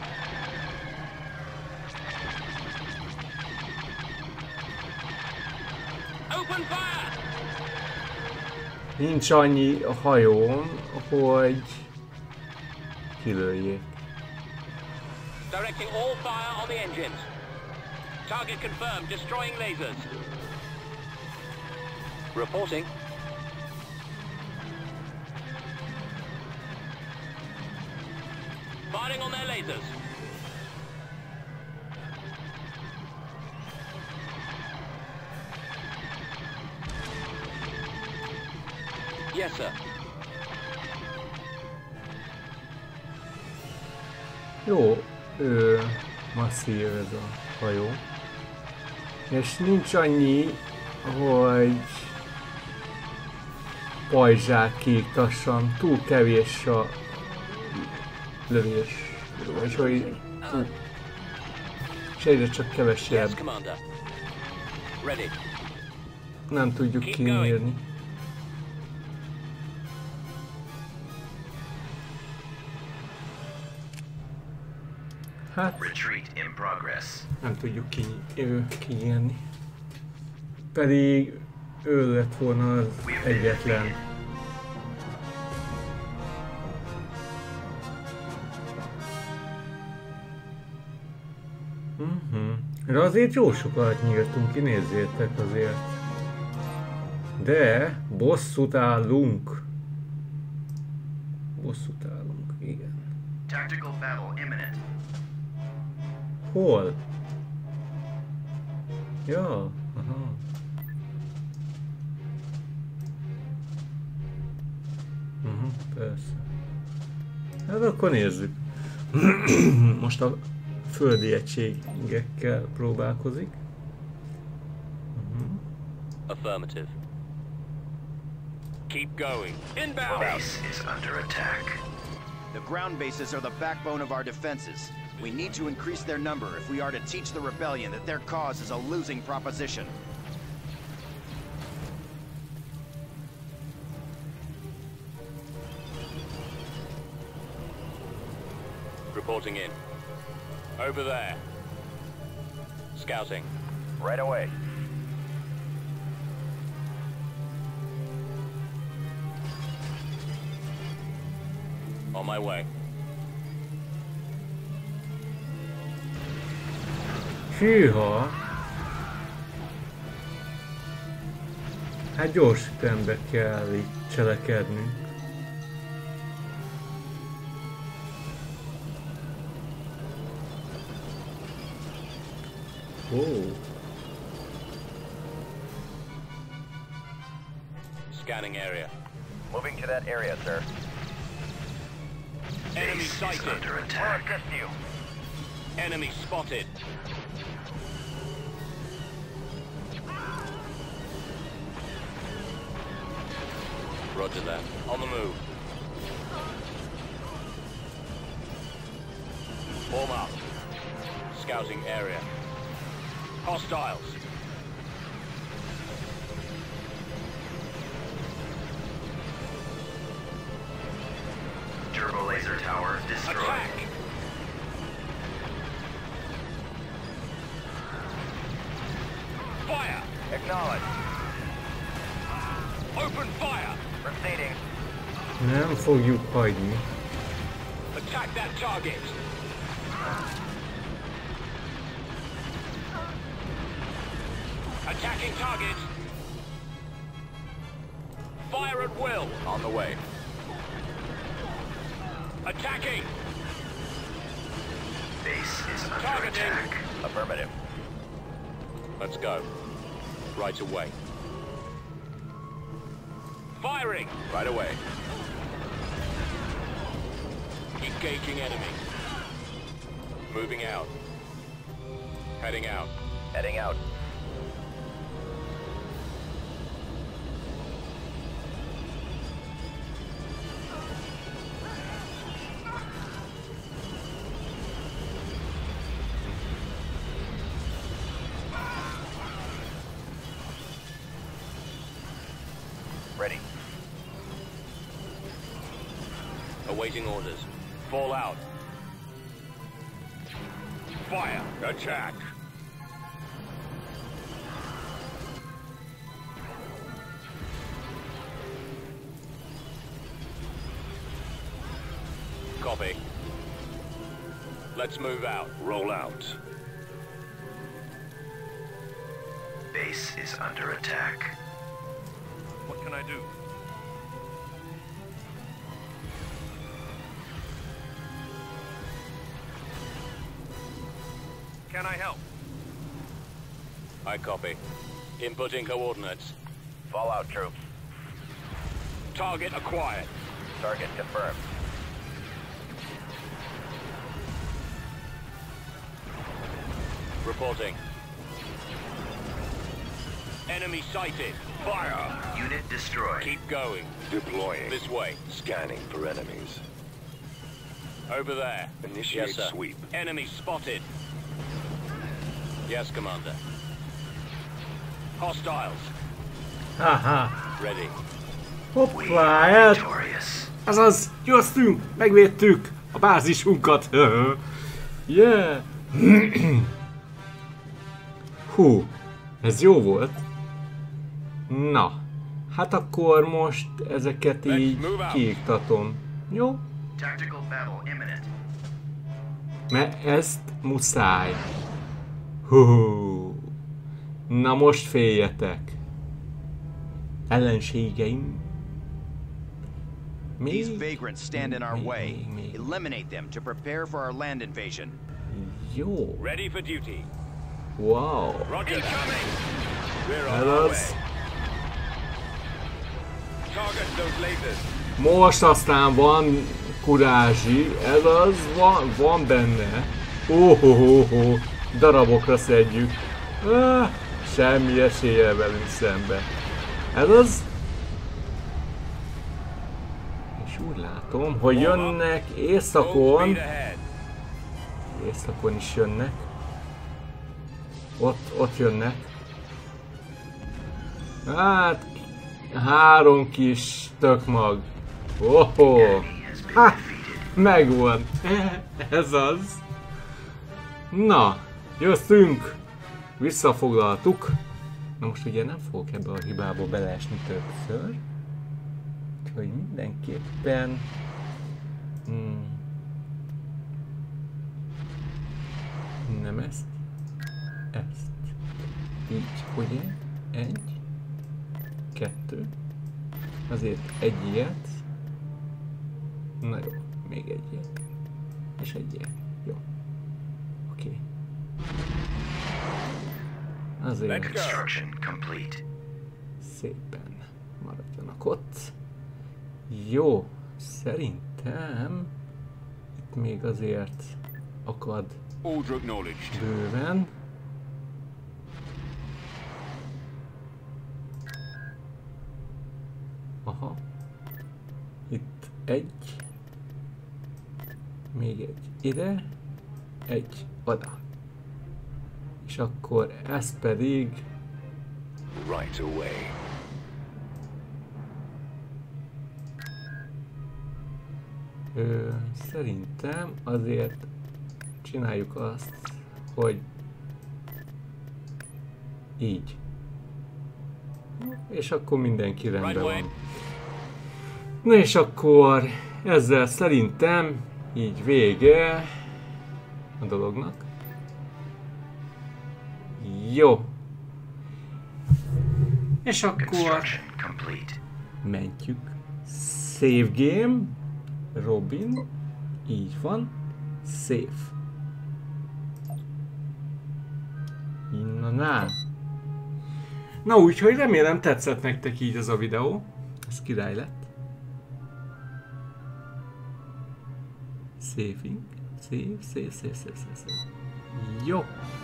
Open fire! Nincs annyi a hajón, hogy kilőjék. Directing all fire on the engines. Target confirmed. Destroying lasers. Reporting. Firing on their lasers. Yes, sir. Jó, masszív ez a hajó. És nincs annyi, hogy pajzsát kiiktassam, túl kevés a lövés. És hogy és egyre csak kevesebb. Yes, Commander. Ready. Nem tudjuk kinyírni. Hát Retreat in progress. nem tudjuk kinyírni. Pedig ő lett volna az egyetlen. De azért jó sokat nyírtunk ki, nézzétek azért. De bosszút állunk. Bosszút állunk, igen. Tactical battle imminent. Hol? Ja, aha. Persze. Hát akkor nézzük. Most a földi egységekkel próbálkozik. Affirmative. Keep going. Inbound! Base is under attack. The ground bases are the backbone of our defenses. We need to increase their number if we are to teach the rebellion that their cause is a losing proposition. Reporting in. Over there. Scouting. Right away. On my way. Hűha! Hát gyors ütembe kell itt cselekednünk. Oh. Scanning area. Moving to that area, sir. Enemy Base is sighted. under We'll attack. assist you. Enemy spotted. Roger that. On the move. Form up. Scouting area. Hostiles. Turbo laser tower destroyed. Attack! Fire! Acknowledge. Open fire! Proceeding. Nem fogjuk hagyni. Attack that target! Attacking target! Fire at will! On the way. Attacking! Base is under Targeting. attack. Affirmative. Let's go. Right away. Firing! Right away. Engaging enemy. Moving out. Heading out. Heading out. Ready. Awaiting orders. Fall out. Fire! Attack! Copy. Let's move out. Roll out. Base is under attack. What can I do? Can I help? I copy. Inputting coordinates. Fallout troops. Target acquired. Target confirmed. Reporting. Enemy sighted. Fire! Unit destroyed. Keep going. Deploying. This way. Scanning for enemies. Over there. Initiate Yes, sir. sweep. Enemy spotted. Yes, Commander. Hostiles. Haha. Ready. Hoppá, el... Victorious. Azaz, győztünk, megvédtük a bázisunkat. Yeah. Hú, ez jó volt. Na, hát akkor most ezeket így kiiktatom. Jó? Tactical battle imminent. Mert ezt muszáj. Hú. Na most féljetek. Ellenségeim. These vagrants stand in our way. még. Eliminate them to prepare for our land invasion. Jó. Ready for duty. Wow. Roger. Incoming! We're on Ez our way. az. Target those lasers. Most aztán van kurázsi, ez az, van benne. Óhohoho, darabokra szedjük. Semmi esélye velünk szembe. Ez az. És úgy látom, hogy jönnek Full északon. speed ahead. Északon is jönnek. Ott jönnek. Hát, 3 kis tökmag. Oho! Ha! Megvan! Ez az! Na, győztünk! Visszafoglaltuk. Na most ugye nem fogok ebbe a hibába beleesni többször. Úgyhogy mindenképpen... Nem ezt. Ezt. Így, ugye? 1, 2. Azért egy ilyet. Na jó, még egy ilyet. És egy ilyet. Jó. Oké. azért Construction complete. szépen maradjanak ott. Jó, szerintem itt még azért akad Order acknowledged. bőven. Aha. Itt egy. Még egy ide. Egy oda. És akkor ez pedig Right away. szerintem azért csináljuk azt, hogy így. És akkor mindenki rendben van. Na és akkor ezzel szerintem így vége a dolognak. Jó. És akkor Construction complete. mentjük. Save game. Robin. Így van. Save. Innen. Na úgyhogy remélem tetszett nektek így ez a videó. Ez király lett. Saving. Save. Jó.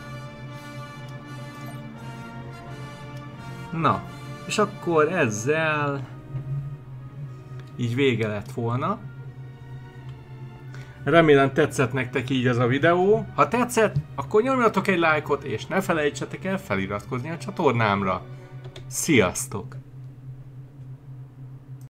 Na, és akkor ezzel így vége lett volna. Remélem tetszett nektek így ez a videó. Ha tetszett, akkor nyomjatok egy lájkot, és ne felejtsetek el feliratkozni a csatornámra. Sziasztok!